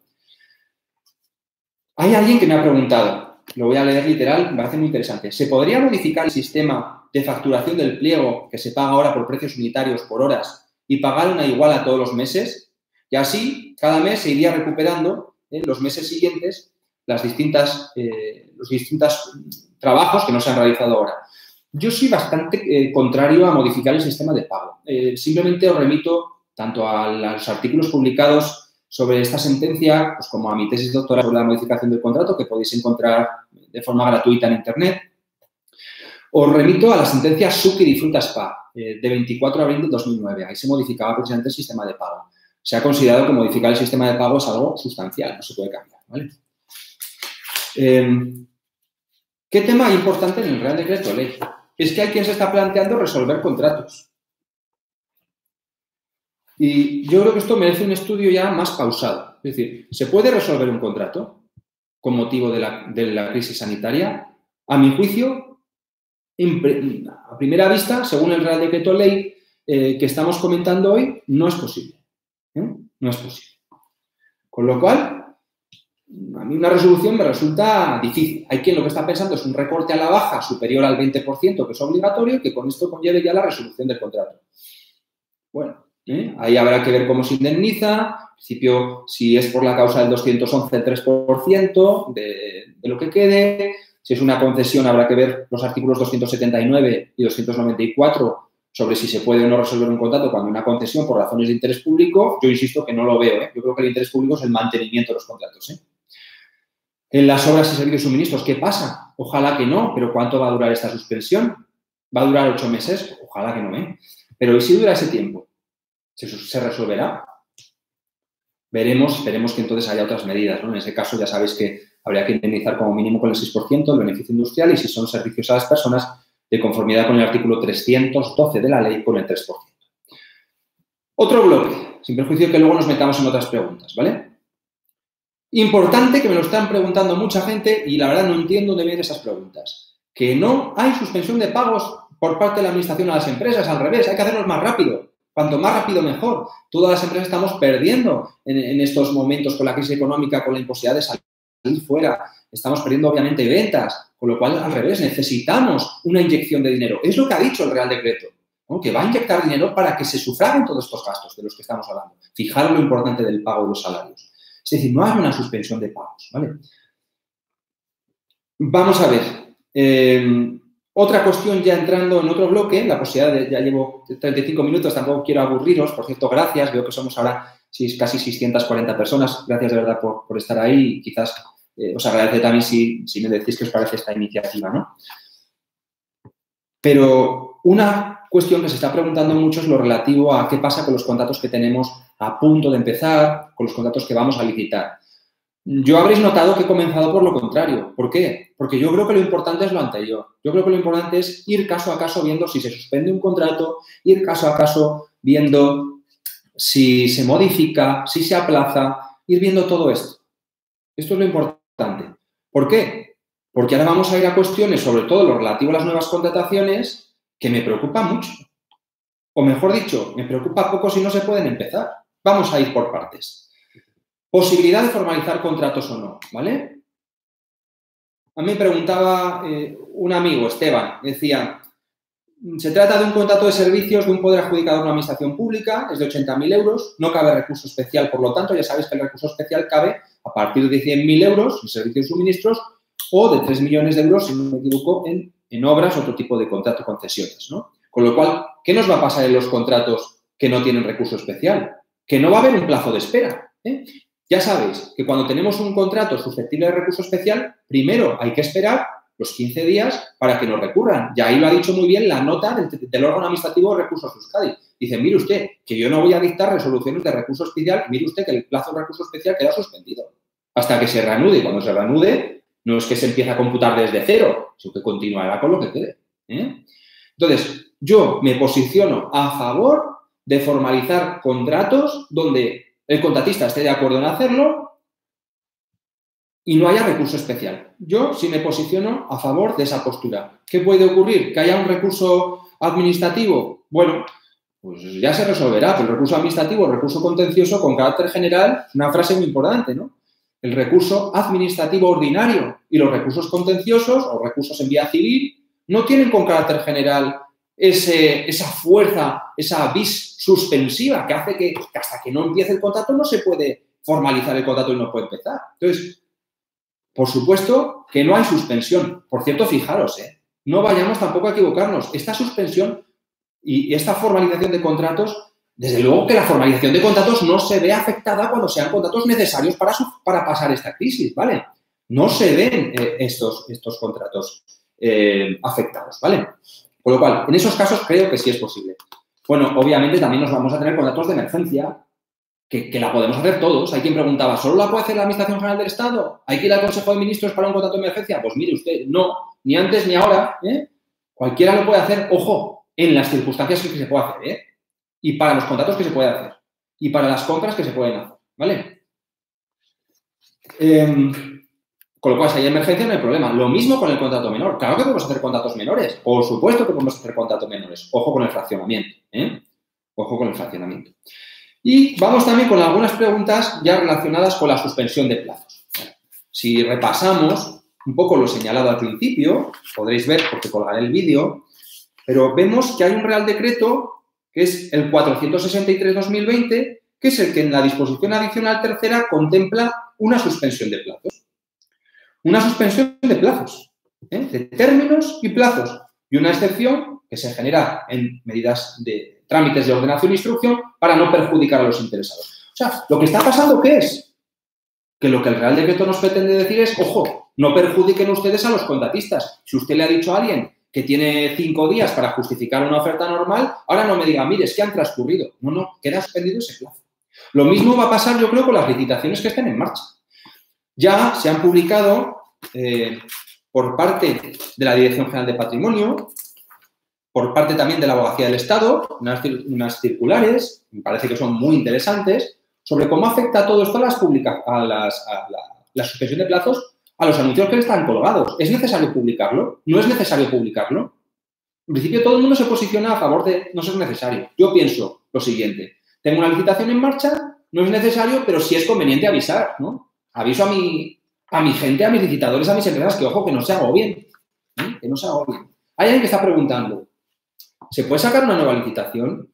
Hay alguien que me ha preguntado, lo voy a leer literal, me parece muy interesante. ¿Se podría modificar el sistema de facturación del pliego que se paga ahora por precios unitarios por horas y pagar una igual a todos los meses? Y así, cada mes se iría recuperando en los meses siguientes los distintos trabajos que no se han realizado ahora. Yo soy bastante contrario a modificar el sistema de pago. Simplemente os remito tanto a los artículos publicados sobre esta sentencia, pues como a mi tesis doctoral sobre la modificación del contrato, que podéis encontrar de forma gratuita en Internet. Os remito a la sentencia Succhi di Frutta SpA, de 24 de abril de 2009. Ahí se modificaba precisamente el sistema de pago. Se ha considerado que modificar el sistema de pago es algo sustancial, no se puede cambiar, ¿vale? ¿Qué tema importante en el Real Decreto Ley? Es que hay quien se está planteando resolver contratos. Y yo creo que esto merece un estudio ya más pausado. Es decir, ¿se puede resolver un contrato con motivo de la crisis sanitaria? A mi juicio, a primera vista, según el Real Decreto Ley que estamos comentando hoy, no es posible. No es posible. Con lo cual, a mí una resolución me resulta difícil. Hay quien lo que está pensando es un recorte a la baja superior al 20%, que es obligatorio, y que con esto conlleve ya la resolución del contrato. Bueno, ahí habrá que ver cómo se indemniza. En principio, si es por la causa del 211, el 3% de lo que quede. Si es una concesión, habrá que ver los artículos 279 y 294 sobre si se puede o no resolver un contrato cuando una concesión por razones de interés público. Yo insisto que no lo veo. Yo creo que el interés público es el mantenimiento de los contratos. En las obras y servicios de suministros, ¿qué pasa? Ojalá que no, pero ¿cuánto va a durar esta suspensión? ¿Va a durar 8 meses? Ojalá que no, Pero ¿y si dura ese tiempo? ¿Se resolverá? esperemos que entonces haya otras medidas, ¿no? En ese caso ya sabéis que habría que indemnizar como mínimo con el 6% el beneficio industrial y si son servicios a las personas, de conformidad con el artículo 312 de la ley, con el 3%. Otro bloque, sin perjuicio de que luego nos metamos en otras preguntas, ¿vale? Importante, que me lo están preguntando mucha gente y la verdad no entiendo de bien esas preguntas. Que no hay suspensión de pagos por parte de la administración a las empresas, al revés, hay que hacerlos más rápido. Cuanto más rápido, mejor. Todas las empresas estamos perdiendo en estos momentos con la crisis económica, con la imposibilidad de salir fuera. Estamos perdiendo, obviamente, ventas, con lo cual, al revés, necesitamos una inyección de dinero. Es lo que ha dicho el Real Decreto, ¿no? Que va a inyectar dinero para que se sufraguen todos estos gastos de los que estamos hablando. Fijaros lo importante del pago de los salarios. Es decir, no hay una suspensión de pagos, ¿vale? Vamos a ver. Otra cuestión ya entrando en otro bloque, la posibilidad de, ya llevo 35 minutos, tampoco quiero aburriros, por cierto, gracias, veo que somos ahora casi 640 personas, gracias de verdad por estar ahí y quizás os agradece también si me decís qué os parece esta iniciativa, ¿no? Pero una cuestión que se está preguntando mucho es lo relativo a qué pasa con los contratos que tenemos a punto de empezar, con los contratos que vamos a licitar. Yo habréis notado que he comenzado por lo contrario. ¿Por qué? Porque yo creo que lo importante es lo anterior. Yo creo que lo importante es ir caso a caso viendo si se suspende un contrato, ir caso a caso viendo si se modifica, si se aplaza, ir viendo todo esto. Esto es lo importante. ¿Por qué? Porque ahora vamos a ir a cuestiones, sobre todo lo relativo a las nuevas contrataciones, que me preocupan mucho. O mejor dicho, me preocupa poco si no se pueden empezar. Vamos a ir por partes. Posibilidad de formalizar contratos o no, ¿vale? A mí me preguntaba un amigo, Esteban, decía, se trata de un contrato de servicios de un poder adjudicado a una administración pública, es de 80.000 euros, no cabe recurso especial, por lo tanto, ya sabéis que el recurso especial cabe a partir de 100.000 euros en servicios y suministros o de 3 millones de euros, si no me equivoco, en obras, otro tipo de contrato, concesiones, ¿no? Con lo cual, ¿qué nos va a pasar en los contratos que no tienen recurso especial? Que no va a haber un plazo de espera, ¿eh? Ya sabéis que cuando tenemos un contrato susceptible de recurso especial, primero hay que esperar los 15 días para que nos recurran. Y ahí lo ha dicho muy bien la nota del órgano administrativo de recursos Euskadi. Dice, mire usted, que yo no voy a dictar resoluciones de recurso especial, mire usted que el plazo de recurso especial queda suspendido hasta que se reanude. Y cuando se reanude, no es que se empiece a computar desde cero, sino que continuará con lo que quede, ¿eh? Entonces, yo me posiciono a favor de formalizar contratos donde el contratista esté de acuerdo en hacerlo y no haya recurso especial. Yo sí me posiciono a favor de esa postura. ¿Qué puede ocurrir? ¿Que haya un recurso administrativo? Bueno, pues ya se resolverá, pero el recurso administrativo, el recurso contencioso con carácter general, es una frase muy importante, ¿no? El recurso administrativo ordinario y los recursos contenciosos o recursos en vía civil no tienen con carácter general esa fuerza, esa vis suspensiva que hace que hasta que no empiece el contrato no se puede formalizar el contrato y no puede empezar. Entonces, por supuesto que no hay suspensión. Por cierto, fijaros, no vayamos tampoco a equivocarnos. Esta suspensión y esta formalización de contratos, desde luego que la formalización de contratos no se ve afectada cuando sean contratos necesarios para pasar esta crisis, ¿vale? No se ven estos contratos afectados, ¿vale? Con lo cual, en esos casos creo que sí es posible. Bueno, obviamente también nos vamos a tener contratos de emergencia, que la podemos hacer todos. Hay quien preguntaba, ¿solo la puede hacer la Administración General del Estado? ¿Hay que ir al Consejo de Ministros para un contrato de emergencia? Pues mire usted, no, ni antes ni ahora, ¿eh? Cualquiera lo puede hacer, ojo, en las circunstancias que se puede hacer, ¿eh? Y para los contratos que se puede hacer. Y para las compras que se pueden hacer, ¿vale? Con lo cual, si hay emergencia, no hay problema. Lo mismo con el contrato menor. Claro que podemos hacer contratos menores. Por supuesto que podemos hacer contratos menores. Ojo con el fraccionamiento, ¿eh? Ojo con el fraccionamiento. Y vamos también con algunas preguntas ya relacionadas con la suspensión de plazos. Si repasamos un poco lo señalado al principio, podréis ver porque colgaré el vídeo, pero vemos que hay un Real Decreto que es el 463/2020, que es el que en la disposición adicional tercera contempla una suspensión de plazos. Una suspensión de plazos, de términos y plazos. Y una excepción que se genera en medidas de trámites de ordenación e instrucción para no perjudicar a los interesados. O sea, lo que está pasando, ¿qué es? Que lo que el Real Decreto nos pretende decir es, ojo, no perjudiquen ustedes a los contratistas. Si usted le ha dicho a alguien que tiene 5 días para justificar una oferta normal, ahora no me diga, mire, es que han transcurrido. No, queda suspendido ese plazo. Lo mismo va a pasar, yo creo, con las licitaciones que estén en marcha. Ya se han publicado por parte de la Dirección General de Patrimonio, por parte también de la Abogacía del Estado, unas circulares, me parece que son muy interesantes, sobre cómo afecta todo esto a la suspensión de plazos a los anuncios que están colgados. ¿Es necesario publicarlo? ¿No es necesario publicarlo? En principio, todo el mundo se posiciona a favor de no ser necesario. Yo pienso lo siguiente. Tengo una licitación en marcha, no es necesario, pero sí es conveniente avisar, ¿no? Aviso a mi gente, a mis licitadores, a mis empresas, que, ojo, que no se agobien. Que no se agobien. Hay alguien que está preguntando, ¿se puede sacar una nueva licitación?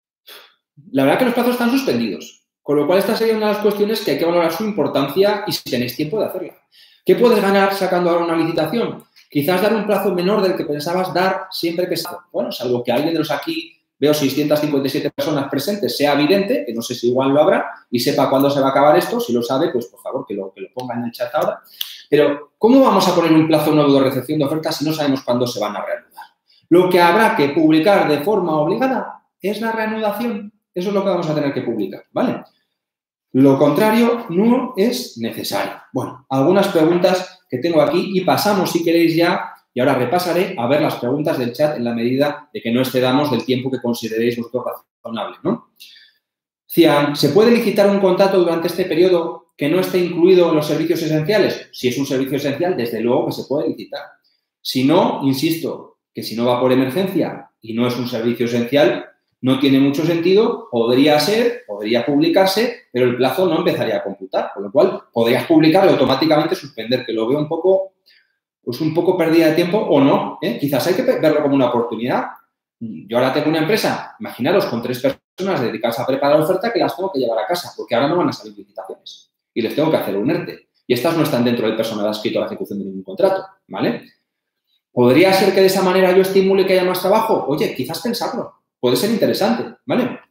La verdad que los plazos están suspendidos, con lo cual esta sería una de las cuestiones que hay que valorar su importancia y si tenéis tiempo de hacerla. ¿Qué puedes ganar sacando ahora una licitación? Quizás dar un plazo menor del que pensabas dar siempre que sea. Bueno, salvo que alguien de los aquí, veo 657 personas presentes, sea evidente, que no sé si igual lo habrá, y sepa cuándo se va a acabar esto. Si lo sabe, pues por favor que lo ponga en el chat ahora. Pero, ¿cómo vamos a poner un plazo nuevo de recepción de ofertas si no sabemos cuándo se van a reanudar? Lo que habrá que publicar de forma obligada es la reanudación. Eso es lo que vamos a tener que publicar, ¿vale? Lo contrario no es necesario. Bueno, algunas preguntas que tengo aquí y pasamos, si queréis ya, y ahora repasaré a ver las preguntas del chat en la medida de que no excedamos del tiempo que consideréis vosotros razonable, ¿no? Decían, ¿se puede licitar un contrato durante este periodo que no esté incluido en los servicios esenciales? Si es un servicio esencial, desde luego que se puede licitar. Si no, insisto, que si no va por emergencia y no es un servicio esencial, no tiene mucho sentido, podría publicarse, pero el plazo no empezaría a computar, con lo cual podrías publicar y automáticamente suspender, que lo veo un poco pérdida de tiempo o no, ¿eh? Quizás hay que verlo como una oportunidad. Yo ahora tengo una empresa, imaginaros, con 3 personas dedicadas a preparar la oferta que las tengo que llevar a casa, porque ahora no van a salir licitaciones y les tengo que hacer un ERTE. Y estas no están dentro del personal adscrito a la ejecución de ningún contrato, ¿vale? ¿Podría ser que de esa manera yo estimule que haya más trabajo? Oye, quizás pensarlo. Puede ser interesante, ¿vale?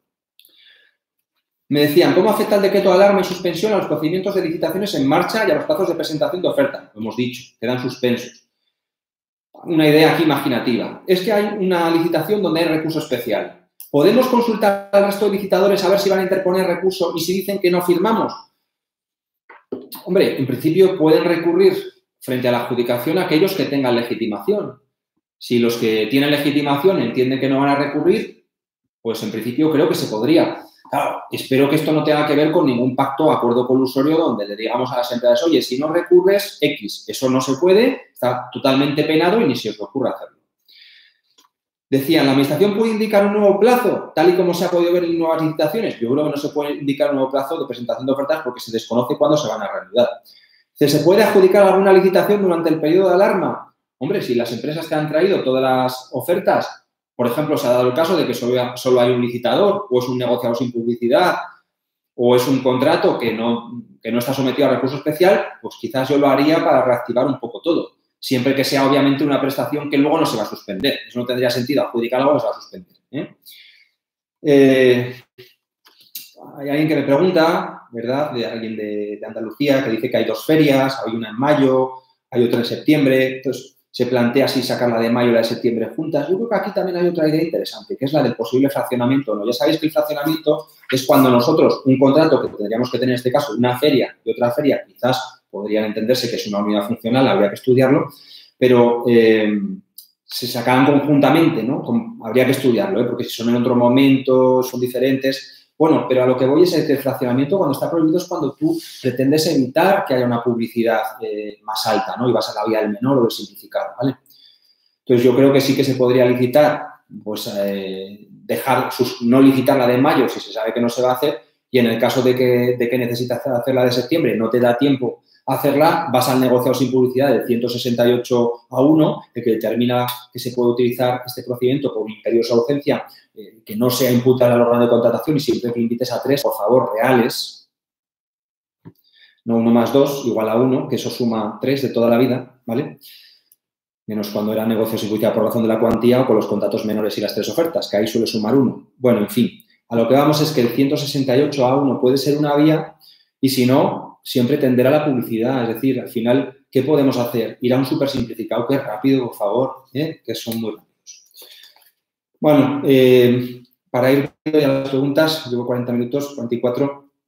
Me decían, ¿cómo afecta el decreto de alarma y suspensión a los procedimientos de licitaciones en marcha y a los plazos de presentación de oferta? Lo hemos dicho, quedan suspensos. Una idea aquí imaginativa. Es que hay una licitación donde hay recurso especial. ¿Podemos consultar al resto de licitadores a ver si van a interponer recurso y si dicen que no firmamos? Hombre, en principio pueden recurrir frente a la adjudicación aquellos que tengan legitimación. Si los que tienen legitimación entienden que no van a recurrir, pues en principio creo que se podría. Claro, espero que esto no tenga que ver con ningún pacto o acuerdo colusorio donde le digamos a las empresas, oye, si no recurres, X. Eso no se puede, está totalmente penado y ni se os ocurra hacerlo. Decían, ¿la administración puede indicar un nuevo plazo, tal y como se ha podido ver en nuevas licitaciones? Yo creo que no se puede indicar un nuevo plazo de presentación de ofertas porque se desconoce cuándo se van a reanudar. ¿Se puede adjudicar alguna licitación durante el periodo de alarma? Hombre, si las empresas que han traído todas las ofertas, por ejemplo, se ha dado el caso de que solo hay un licitador o es un negociado sin publicidad o es un contrato que no está sometido a recurso especial, pues quizás yo lo haría para reactivar un poco todo. Siempre que sea, obviamente, una prestación que luego no se va a suspender. Eso no tendría sentido. Adjudicar algo se va a suspender. Hay alguien que me pregunta, ¿verdad? Alguien de Andalucía que dice que hay 2 ferias, hay una en mayo, hay otra en septiembre. Entonces, se plantea si sacar la de mayo y la de septiembre juntas. Yo creo que aquí también hay otra idea interesante, que es la del posible fraccionamiento, ¿no? Ya sabéis que el fraccionamiento es cuando nosotros, un contrato que tendríamos que tener en este caso, una feria y otra feria, quizás podrían entenderse que es una unidad funcional, habría que estudiarlo, pero se sacan conjuntamente, ¿no? Habría que estudiarlo, porque si son en otro momento, son diferentes. Bueno, pero a lo que voy es que el fraccionamiento, cuando está prohibido, es cuando tú pretendes evitar que haya una publicidad más alta, ¿no? Y vas a la vía del menor o del simplificado, ¿vale? Entonces, yo creo que sí que se podría licitar, pues no licitar la de mayo si se sabe que no se va a hacer, y en el caso de que necesitas hacer la de septiembre, no te da tiempo a hacerla, vas al negociado sin publicidad del 168A1, el que determina que se puede utilizar este procedimiento por imperiosa urgencia, que no sea imputada al órgano de contratación y siempre que invites a 3, por favor, reales, no 1 más 2 igual a 1, que eso suma 3 de toda la vida, ¿vale? Menos cuando era negocio sin publicidad por razón de la cuantía o con los contratos menores y las 3 ofertas, que ahí suele sumar 1. Bueno, en fin, a lo que vamos es que el 168A1 puede ser una vía y si no, siempre tenderá a la publicidad. Es decir, al final, ¿qué podemos hacer? Ir a un súper simplificado que es rápido, por favor, que son muy rápidos. Bueno, para ir a las preguntas, llevo 40 minutos, 44.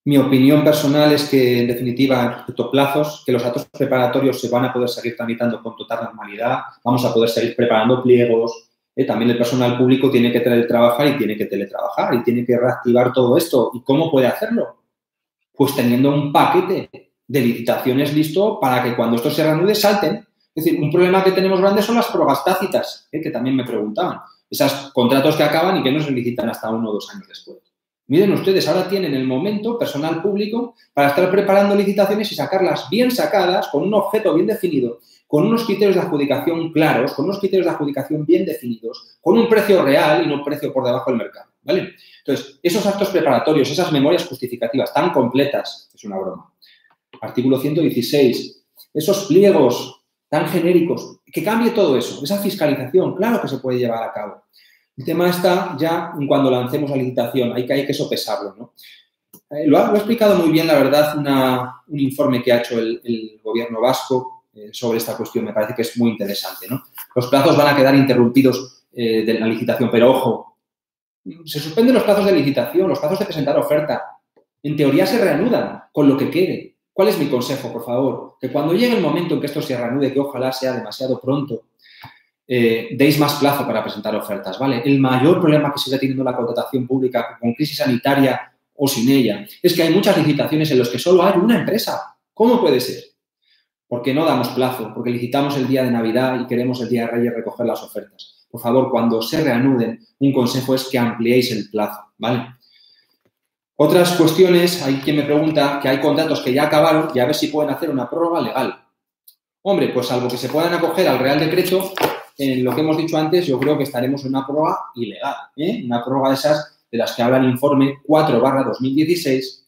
Mi opinión personal es que, en definitiva, respecto a plazos, que los actos preparatorios se van a poder seguir tramitando con total normalidad, vamos a poder seguir preparando pliegos. También el personal público tiene que teletrabajar y tiene que teletrabajar y tiene que reactivar todo esto. ¿Y cómo puede hacerlo? Pues teniendo un paquete de licitaciones listo para que cuando esto se reanude salten. Es decir, un problema que tenemos grande son las prórrogas tácitas, que también me preguntaban. Esos contratos que acaban y que no se licitan hasta 1 o 2 años después. Miren ustedes, ahora tienen el momento, personal público, para estar preparando licitaciones y sacarlas bien sacadas, con un objeto bien definido, con unos criterios de adjudicación claros, con unos criterios de adjudicación bien definidos, con un precio real y no un precio por debajo del mercado, ¿vale? Entonces, esos actos preparatorios, esas memorias justificativas tan completas, es una broma. Artículo 116, esos pliegos tan genéricos, que cambie todo eso, esa fiscalización, claro que se puede llevar a cabo. El tema está ya cuando lancemos la licitación, hay que sopesarlo, ¿no? Lo ha explicado muy bien, la verdad, un informe que ha hecho el gobierno vasco sobre esta cuestión. Me parece que es muy interesante, ¿no? Los plazos van a quedar interrumpidos de la licitación, pero ojo, se suspenden los plazos de licitación, los plazos de presentar oferta. En teoría se reanudan con lo que quede. ¿Cuál es mi consejo, por favor? Que cuando llegue el momento en que esto se reanude, que ojalá sea demasiado pronto, deis más plazo para presentar ofertas, ¿vale? El mayor problema que sigue teniendo la contratación pública con crisis sanitaria o sin ella es que hay muchas licitaciones en las que solo hay una empresa. ¿Cómo puede ser? Porque no damos plazo, porque licitamos el día de Navidad y queremos el día de Reyes recoger las ofertas. Por favor, cuando se reanuden, un consejo es que ampliéis el plazo, ¿vale? Otras cuestiones, hay quien me pregunta que hay contratos que ya acabaron y a ver si pueden hacer una prórroga legal. Hombre, pues salvo que se puedan acoger al Real Decreto, en lo que hemos dicho antes, yo creo que estaremos en una prórroga ilegal, ¿eh? Una prórroga de esas de las que habla el informe 4/2016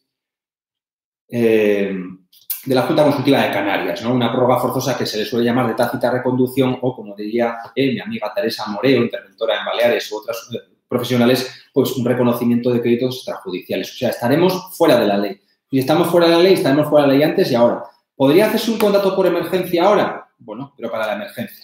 de la Junta Consultiva de Canarias, ¿no? Una prórroga forzosa que se le suele llamar de tácita reconducción o, como diría mi amiga Teresa Moreo, interventora en Baleares u otras profesionales, pues un reconocimiento de créditos extrajudiciales. O sea, estaremos fuera de la ley. Si estamos fuera de la ley, estaremos fuera de la ley antes y ahora. ¿Podría hacerse un contrato por emergencia ahora? Bueno, pero para la emergencia.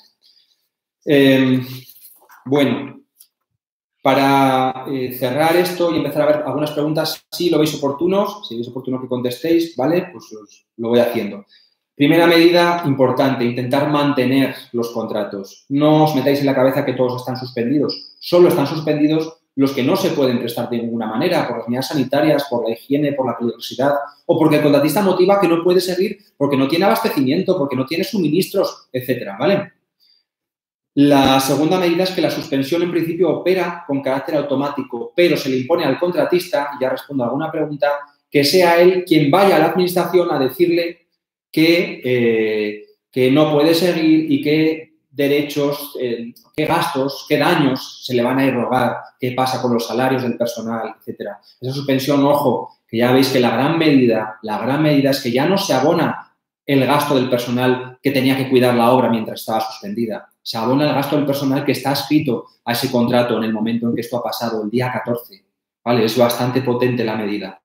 Bueno, para cerrar esto y empezar a ver algunas preguntas, si lo veis oportuno, si veis oportuno que contestéis, ¿vale? Pues os lo voy haciendo. Primera medida importante, intentar mantener los contratos. No os metáis en la cabeza que todos están suspendidos. Solo están suspendidos los que no se pueden prestar de ninguna manera, por las medidas sanitarias, por la higiene, por la peligrosidad, o porque el contratista motiva que no puede seguir porque no tiene abastecimiento, porque no tiene suministros, etcétera, ¿vale? La segunda medida es que la suspensión en principio opera con carácter automático, pero se le impone al contratista, y ya respondo a alguna pregunta, que sea él quien vaya a la administración a decirle que no puede seguir y qué derechos, qué gastos, qué daños se le van a irrogar, qué pasa con los salarios del personal, etcétera. Esa suspensión, ojo, que ya veis que la gran medida es que ya no se abona el gasto del personal que tenía que cuidar la obra mientras estaba suspendida. Se abona el gasto del personal que está adscrito a ese contrato en el momento en que esto ha pasado, el día 14. ¿Vale? Es bastante potente la medida.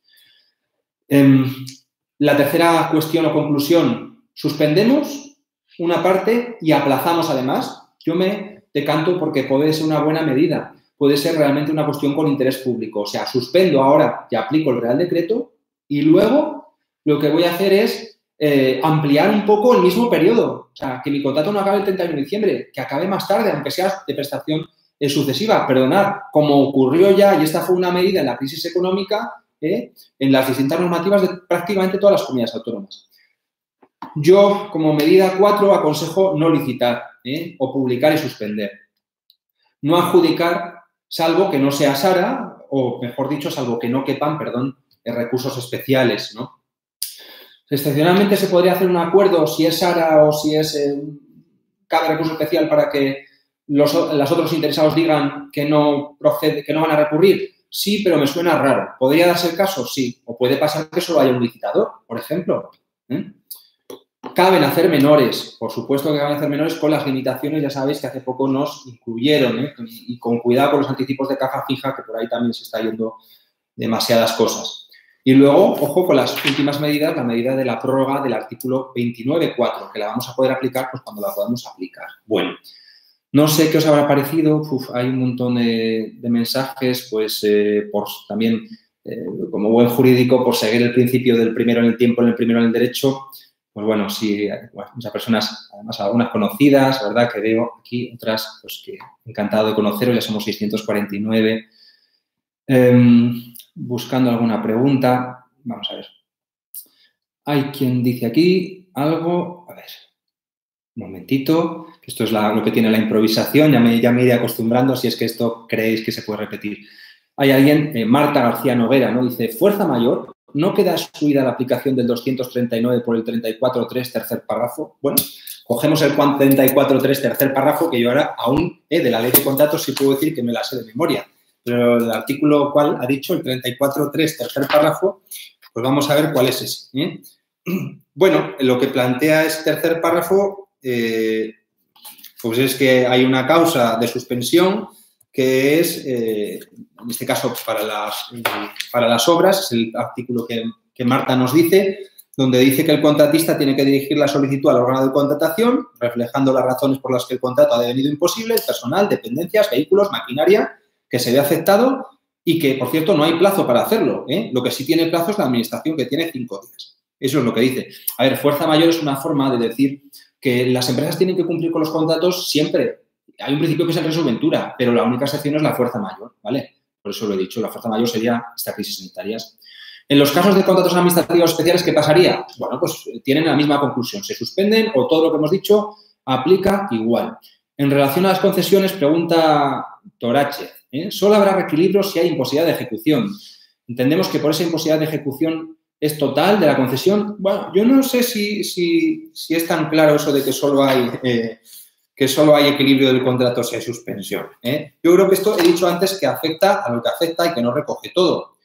La tercera cuestión o conclusión, suspendemos una parte y aplazamos además. Yo me decanto porque puede ser una buena medida, puede ser realmente una cuestión con interés público. O sea, suspendo ahora y aplico el Real Decreto y luego lo que voy a hacer es ampliar un poco el mismo periodo. O sea, que mi contrato no acabe el 31 de diciembre, que acabe más tarde, aunque sea de prestación sucesiva. Perdonad, como ocurrió ya, y esta fue una medida en la crisis económica, en las distintas normativas de prácticamente todas las comunidades autónomas. Yo, como medida 4, aconsejo no licitar o publicar y suspender. No adjudicar, salvo que no sea SARA, o mejor dicho, salvo que no quepan, recursos especiales, ¿no? Excepcionalmente se podría hacer un acuerdo si es SARA o si es cabe recurso especial para que los otros interesados digan que no procede, que no van a recurrir. Sí, pero me suena raro. ¿Podría darse el caso? Sí. O puede pasar que solo haya un licitador, por ejemplo. Caben hacer menores. Por supuesto que caben hacer menores con las limitaciones, ya sabéis que hace poco nos incluyeron, y con cuidado con los anticipos de caja fija, que por ahí también se está yendo demasiadas cosas. Y luego, ojo con las últimas medidas, la medida de la prórroga del artículo 29.4, que la vamos a poder aplicar pues cuando la podamos aplicar. Bueno, no sé qué os habrá parecido. Hay un montón de mensajes, pues también como buen jurídico, por seguir el principio del primero en el tiempo, en el primero en el derecho, pues bueno, sí, muchas personas, además algunas conocidas, ¿verdad? Que veo aquí, otras, pues que encantado de conoceros, ya somos 649. Buscando alguna pregunta, vamos a ver. Hay quien dice aquí algo, a ver, un momentito, que esto es lo que tiene la improvisación, ya me iré acostumbrando si es que esto creéis que se puede repetir. Hay alguien, Marta García Noguera, ¿no? Dice, fuerza mayor, ¿no queda excluida la aplicación del 239 por el 34.3, tercer párrafo? Bueno, cogemos el 34.3, tercer párrafo, que yo ahora aún, de la ley de contratos, sí puedo decir que me la sé de memoria. Pero el artículo cual ha dicho, el 34.3, tercer párrafo, pues vamos a ver cuál es ese. Bueno, lo que plantea este tercer párrafo, pues es que hay una causa de suspensión que es, en este caso, para las obras, es el artículo que Marta nos dice, donde dice que el contratista tiene que dirigir la solicitud al órgano de contratación, reflejando las razones por las que el contrato ha devenido imposible, el personal, dependencias, vehículos, maquinaria, que se ve afectado y que, por cierto, no hay plazo para hacerlo. Lo que sí tiene plazo es la administración, que tiene 5 días. Eso es lo que dice. A ver, fuerza mayor es una forma de decir que las empresas tienen que cumplir con los contratos siempre. Hay un principio que es el res ventura, pero la única excepción es la fuerza mayor, ¿vale? Por eso lo he dicho, la fuerza mayor sería estas crisis sanitarias. En los casos de contratos administrativos especiales, ¿qué pasaría? Bueno, pues tienen la misma conclusión. Se suspenden o todo lo que hemos dicho aplica igual. En relación a las concesiones, pregunta Torache, ¿solo habrá reequilibrio si hay imposibilidad de ejecución? Entendemos que por esa imposibilidad de ejecución es total de la concesión. Bueno, yo no sé si es tan claro eso de que solo hay equilibrio del contrato si hay suspensión. Yo creo que esto he dicho antes que afecta a lo que afecta y que no recoge todo.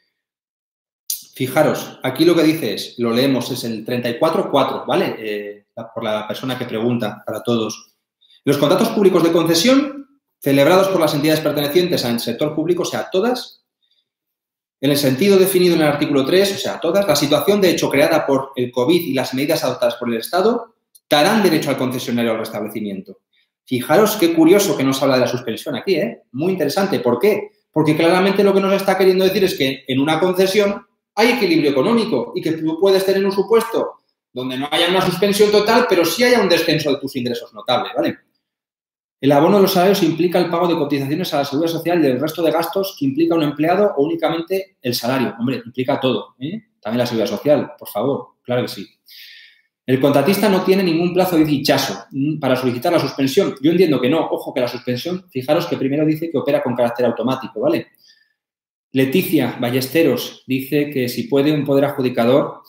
Fijaros, aquí lo que dice es, lo leemos, es el 34.4, ¿vale? Por la persona que pregunta, para todos. Los contratos públicos de concesión celebrados por las entidades pertenecientes al sector público, o sea, todas, en el sentido definido en el artículo 3, o sea, todas, la situación de hecho creada por el COVID y las medidas adoptadas por el Estado darán derecho al concesionario al restablecimiento. Fijaros qué curioso que nos habla de la suspensión aquí, muy interesante. ¿Por qué? Porque claramente lo que nos está queriendo decir es que en una concesión hay equilibrio económico y que tú puedes tener un supuesto donde no haya una suspensión total, pero sí haya un descenso de tus ingresos notable, ¿vale? El abono de los salarios implica el pago de cotizaciones a la Seguridad Social y el resto de gastos que implica un empleado o únicamente el salario. Hombre, implica todo, También la Seguridad Social, por favor, claro que sí. El contratista no tiene ningún plazo de dichazo para solicitar la suspensión. Yo entiendo que no. Ojo, que la suspensión, fijaros que primero dice que opera con carácter automático, ¿vale? Leticia Ballesteros dice que si puede un poder adjudicador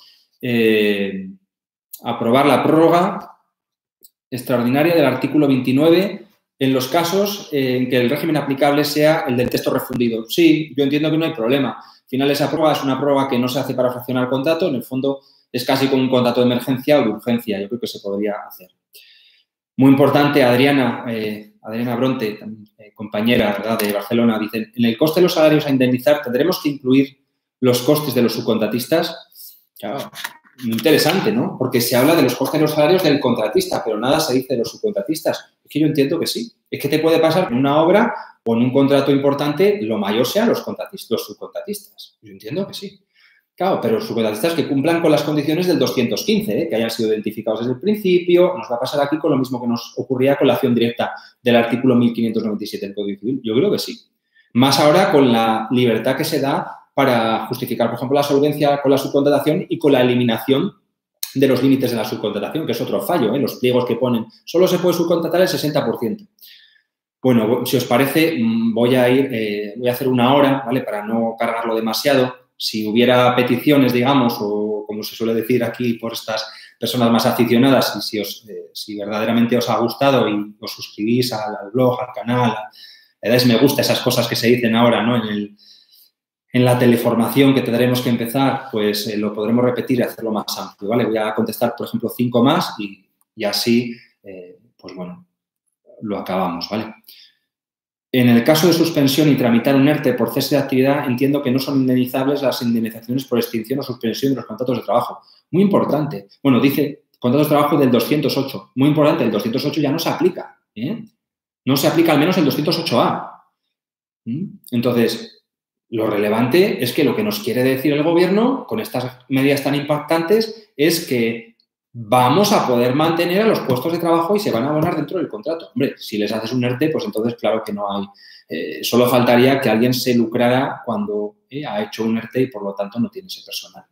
aprobar la prórroga extraordinaria del artículo 29 en los casos en que el régimen aplicable sea el del texto refundido. Sí, yo entiendo que no hay problema. Al final, esa prórroga es una prórroga que no se hace para fraccionar el contrato. En el fondo, es casi como un contrato de emergencia o de urgencia. Yo creo que se podría hacer. Muy importante, Adriana Bronte, compañera, ¿verdad?, de Barcelona, dice, en el coste de los salarios a indemnizar tendremos que incluir los costes de los subcontratistas. Claro, muy interesante, ¿no? Porque se habla de los costes de los salarios del contratista, pero nada se dice de los subcontratistas. Es que yo entiendo que sí. Es que te puede pasar en una obra o en un contrato importante, lo mayor sean los subcontratistas. Yo entiendo que sí. Claro, pero los subcontratistas que cumplan con las condiciones del 215, que hayan sido identificados desde el principio. Nos va a pasar aquí con lo mismo que nos ocurría con la acción directa del artículo 1597 del Código Civil. Yo creo que sí. Más ahora con la libertad que se da para justificar, por ejemplo, la solvencia con la subcontratación y con la eliminación de los límites de la subcontratación, que es otro fallo, los pliegos que ponen. Solo se puede subcontratar el 60%. Bueno, si os parece, voy a hacer una hora, ¿vale?, para no cargarlo demasiado. Si hubiera peticiones, digamos, o como se suele decir aquí por estas personas más aficionadas, y si verdaderamente os ha gustado y os suscribís al blog, al canal, le dais me gusta, esas cosas que se dicen ahora, ¿no?, en la teleformación que tendremos que empezar, pues lo podremos repetir y hacerlo más amplio, ¿vale? Voy a contestar, por ejemplo, 5 más y así, pues bueno, lo acabamos, ¿vale? En el caso de suspensión y tramitar un ERTE por cese de actividad, entiendo que no son indemnizables las indemnizaciones por extinción o suspensión de los contratos de trabajo. Muy importante. Bueno, dice contratos de trabajo del 208. Muy importante, el 208 ya no se aplica. No se aplica al menos el 208A. Entonces, Lo relevante es que lo que nos quiere decir el gobierno con estas medidas tan impactantes es que vamos a poder mantener a los puestos de trabajo y se van a abonar dentro del contrato. Hombre, si les haces un ERTE, pues entonces claro que no hay. Solo faltaría que alguien se lucrara cuando ha hecho un ERTE y por lo tanto no tiene ese personal.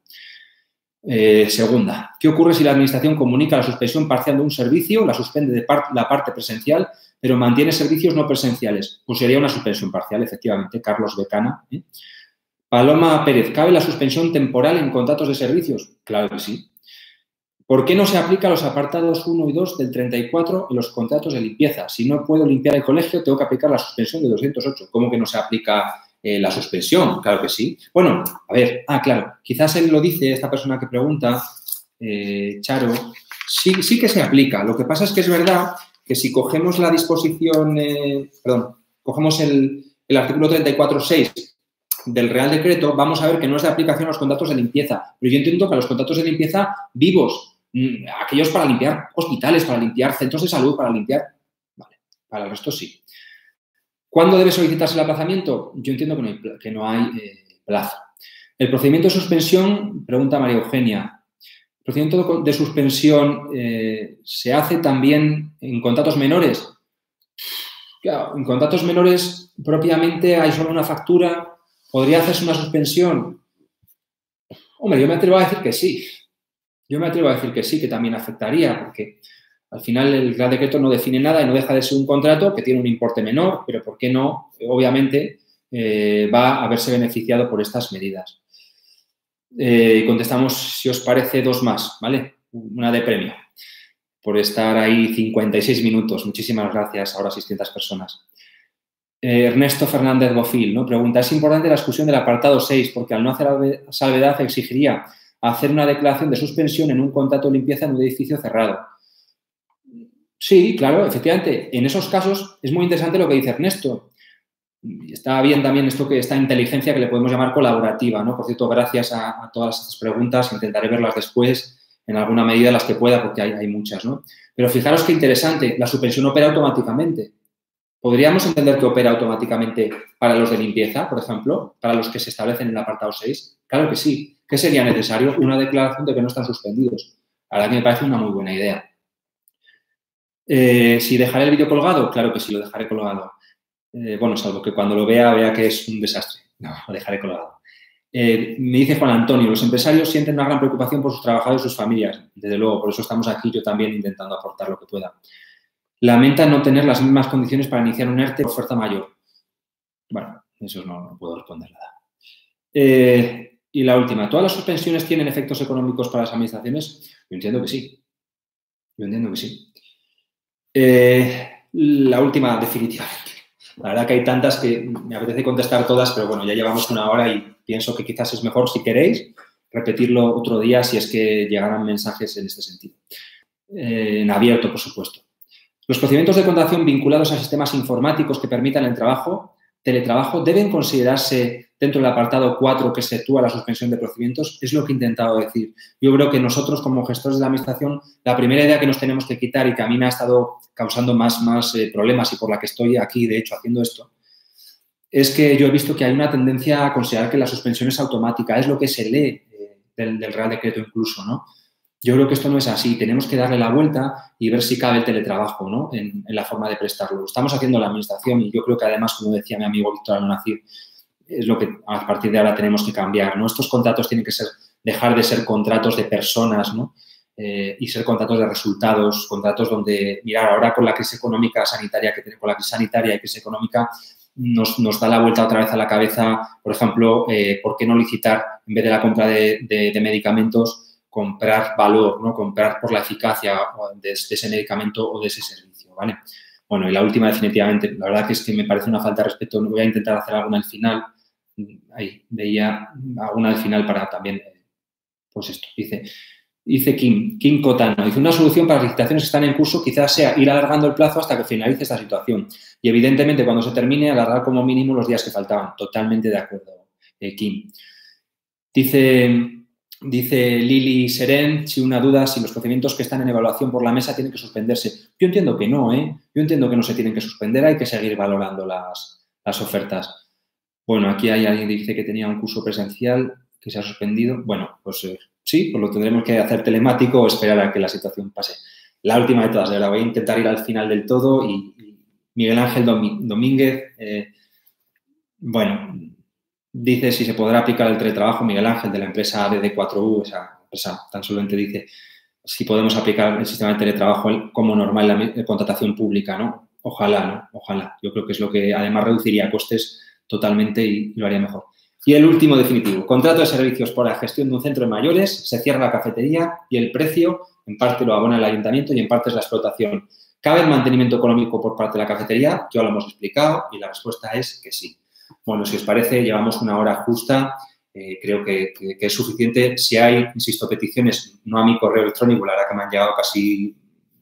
Segunda, ¿qué ocurre si la Administración comunica la suspensión parcial de un servicio, la suspende de la parte presencial, pero mantiene servicios no presenciales? Pues sería una suspensión parcial, efectivamente. Carlos Becana. Paloma Pérez, ¿cabe la suspensión temporal en contratos de servicios? Claro que sí. ¿Por qué no se aplica los apartados 1 y 2 del 34 en los contratos de limpieza? Si no puedo limpiar el colegio, tengo que aplicar la suspensión de 208. ¿Cómo que no se aplica la suspensión? Claro que sí. Bueno, a ver, claro, quizás él lo dice, esta persona que pregunta, Charo, sí que se aplica. Lo que pasa es que es verdad que si cogemos la disposición, cogemos el artículo 34.6 del Real Decreto, vamos a ver que no es de aplicación a los contratos de limpieza. Pero yo entiendo que a los contratos de limpieza vivos, aquellos para limpiar hospitales, para limpiar centros de salud, para limpiar... Vale, para el resto sí. ¿Cuándo debe solicitarse el aplazamiento? Yo entiendo que no hay plazo. El procedimiento de suspensión, pregunta María Eugenia, ¿el procedimiento de suspensión se hace también en contratos menores? Claro, en contratos menores propiamente hay solo una factura. ¿Podría hacerse una suspensión? Hombre, yo me atrevo a decir que sí. Yo me atrevo a decir que sí, que también afectaría, porque al final el Real Decreto no define nada y no deja de ser un contrato que tiene un importe menor, pero ¿por qué no? Obviamente va a haberse beneficiado por estas medidas. Contestamos, si os parece, dos más, ¿vale? Una de premio por estar ahí 56 minutos. Muchísimas gracias, ahora 600 personas. Ernesto Fernández Bofil, ¿no? Pregunta, ¿es importante la exclusión del apartado 6 porque al no hacer salvedad exigiría hacer una declaración de suspensión en un contrato de limpieza en un edificio cerrado? Sí, claro, efectivamente. En esos casos es muy interesante lo que dice Ernesto. Está bien también esta inteligencia que le podemos llamar colaborativa, ¿no? Por cierto, gracias a todas estas preguntas. Intentaré verlas después en alguna medida las que pueda porque hay muchas, ¿no? Pero fijaros qué interesante. La suspensión opera automáticamente. ¿Podríamos entender que opera automáticamente para los de limpieza, por ejemplo, para los que se establecen en el apartado 6? Claro que sí. ¿Qué sería necesario? Una declaración de que no están suspendidos. La verdad que me parece una muy buena idea. ¿Si dejaré el vídeo colgado? Claro que sí, lo dejaré colgado. Bueno, salvo que cuando lo vea que es un desastre. No, lo dejaré colgado. Me dice Juan Antonio, los empresarios sienten una gran preocupación por sus trabajadores y sus familias. Desde luego, por eso estamos aquí yo también intentando aportar lo que pueda. Lamenta no tener las mismas condiciones para iniciar un ERTE por fuerza mayor. Bueno, eso no puedo responder nada. Y la última, ¿todas las suspensiones tienen efectos económicos para las administraciones? Yo entiendo que sí. Yo entiendo que sí. La última, definitivamente. La verdad que hay tantas que me apetece contestar todas, pero bueno, ya llevamos una hora y pienso que quizás es mejor, si queréis, repetirlo otro día si es que llegaran mensajes en este sentido. En abierto, por supuesto. Los procedimientos de contratación vinculados a sistemas informáticos que permitan el teletrabajo deben considerarse dentro del apartado 4 que sitúa la suspensión de procedimientos. Es lo que he intentado decir. Yo creo que nosotros, como gestores de la administración, la primera idea que nos tenemos que quitar y que a mí me ha estado causando más problemas y por la que estoy aquí, de hecho, haciendo esto, es que yo he visto que hay una tendencia a considerar que la suspensión es automática. Es lo que se lee del Real Decreto incluso, ¿no? Yo creo que esto no es así. Tenemos que darle la vuelta y ver si cabe el teletrabajo, ¿no? En la forma de prestarlo. Lo estamos haciendo la administración y yo creo que además, como decía mi amigo Víctor Almonacid, es lo que a partir de ahora tenemos que cambiar, ¿no? Estos contratos tienen que dejar de ser contratos de personas, ¿no? Y ser contratos de resultados, contratos donde, mirar, ahora con la crisis económica sanitaria que tenemos, con la crisis sanitaria y crisis económica, nos da la vuelta otra vez a la cabeza, por ejemplo, ¿por qué no licitar en vez de la compra de medicamentos? Comprar valor, ¿no? Comprar por la eficacia de ese medicamento o de ese servicio, ¿vale? Bueno, y la última, definitivamente, la verdad que es que me parece una falta de respeto. Voy a intentar hacer alguna al final. Ahí veía alguna al final para también, pues esto, dice Kim Cotano, dice, una solución para las licitaciones que están en curso quizás sea ir alargando el plazo hasta que finalice esta situación. Y evidentemente, cuando se termine, alargar como mínimo los días que faltaban. Totalmente de acuerdo, Kim. Dice Lili Seren, si una duda, si los procedimientos que están en evaluación por la mesa tienen que suspenderse. Yo entiendo que no, ¿eh? Yo entiendo que no se tienen que suspender, hay que seguir valorando las ofertas. Bueno, aquí hay alguien que dice que tenía un curso presencial que se ha suspendido. Bueno, pues sí, pues lo tendremos que hacer telemático o esperar a que la situación pase. La última de todas, de verdad, voy a intentar ir al final del todo y Miguel Ángel Domínguez, bueno, dice si se podrá aplicar el teletrabajo. Miguel Ángel, de la empresa DD4U, esa empresa tan solvente, dice si podemos aplicar el sistema de teletrabajo como normal en la contratación pública, ¿no? Ojalá, ¿no? Ojalá. Yo creo que es lo que además reduciría costes totalmente y lo haría mejor. Y el último definitivo, contrato de servicios por la gestión de un centro de mayores, se cierra la cafetería y el precio en parte lo abona el ayuntamiento y en parte es la explotación. ¿Cabe el mantenimiento económico por parte de la cafetería? Ya lo hemos explicado y la respuesta es que sí. Bueno, si os parece, llevamos una hora justa. Creo que es suficiente. Si hay, insisto, peticiones, no a mi correo electrónico, la verdad que me han llegado casi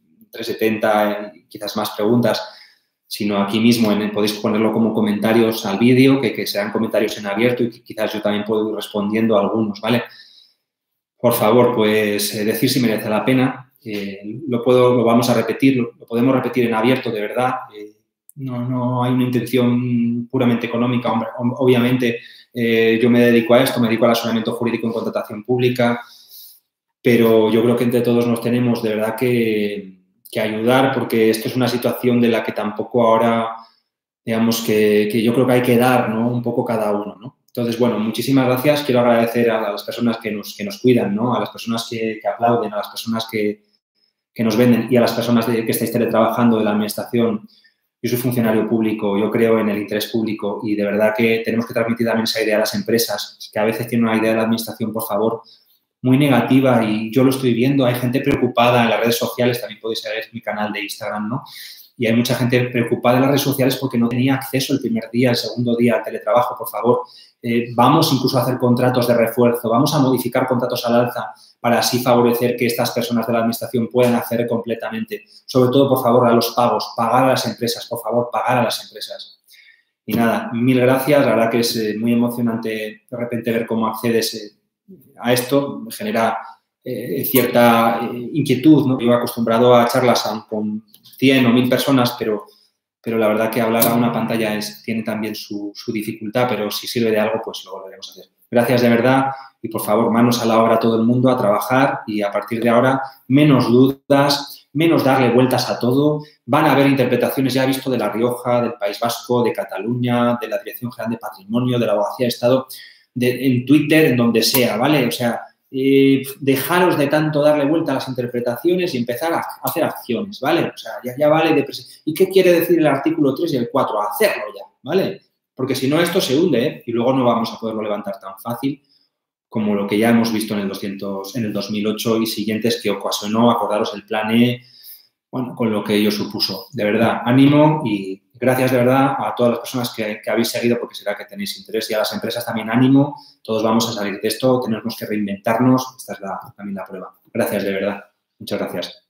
370, quizás más preguntas, sino aquí mismo podéis ponerlo como comentarios al vídeo, que sean comentarios en abierto y que quizás yo también puedo ir respondiendo a algunos, ¿vale? Por favor, pues decir si merece la pena. Lo vamos a repetir, lo podemos repetir en abierto, de verdad. No hay una intención puramente económica. Hombre, obviamente, yo me dedico a esto, me dedico al asesoramiento jurídico en contratación pública, pero yo creo que entre todos nos tenemos de verdad que ayudar, porque esto es una situación de la que tampoco ahora, digamos, que yo creo que hay que dar, ¿no? Un poco cada uno, ¿no? Entonces, bueno, muchísimas gracias. Quiero agradecer a las personas que nos cuidan, ¿no? A las personas que aplauden, a las personas que nos venden y a las personas que estáis teletrabajando de la administración. Yo soy funcionario público, yo creo en el interés público y de verdad que tenemos que transmitir también esa idea a las empresas, que a veces tienen una idea de la administración, por favor, muy negativa y yo lo estoy viendo. Hay gente preocupada en las redes sociales, también podéis ver mi canal de Instagram, ¿no? Y hay mucha gente preocupada en las redes sociales porque no tenía acceso el primer día, el segundo día al teletrabajo. Por favor, vamos incluso a hacer contratos de refuerzo, vamos a modificar contratos al alza para así favorecer que estas personas de la administración puedan acceder completamente. Sobre todo, por favor, a los pagos, pagar a las empresas, por favor, pagar a las empresas. Y nada, mil gracias. La verdad que es muy emocionante de repente ver cómo accedes a esto. Me genera cierta inquietud, ¿no? Yo he acostumbrado a charlas con 100 o 1000 personas, pero la verdad que hablar a una pantalla tiene también su dificultad, pero si sirve de algo, pues lo volveremos a hacer. Gracias de verdad y, por favor, manos a la obra todo el mundo, a trabajar y a partir de ahora menos dudas, menos darle vueltas a todo. Van a haber interpretaciones, ya he visto, de La Rioja, del País Vasco, de Cataluña, de la Dirección General de Patrimonio, de la Abogacía de Estado, en Twitter, en donde sea, ¿vale? O sea, dejaros de tanto darle vuelta a las interpretaciones y empezar a hacer acciones, ¿vale? O sea, ya vale de... ¿Y qué quiere decir el artículo 3 y el 4? Hacerlo ya, ¿vale? Porque si no, esto se hunde, ¿eh? Y luego no vamos a poderlo levantar tan fácil como lo que ya hemos visto en el 2008 y siguientes, que ocasionó, acordaros, el plan E, bueno, con lo que ello supuso. De verdad, ánimo y gracias de verdad a todas las personas que habéis seguido, porque será que tenéis interés, y a las empresas también ánimo. Todos vamos a salir de esto, tenemos que reinventarnos. Esta es también la prueba. Gracias de verdad. Muchas gracias.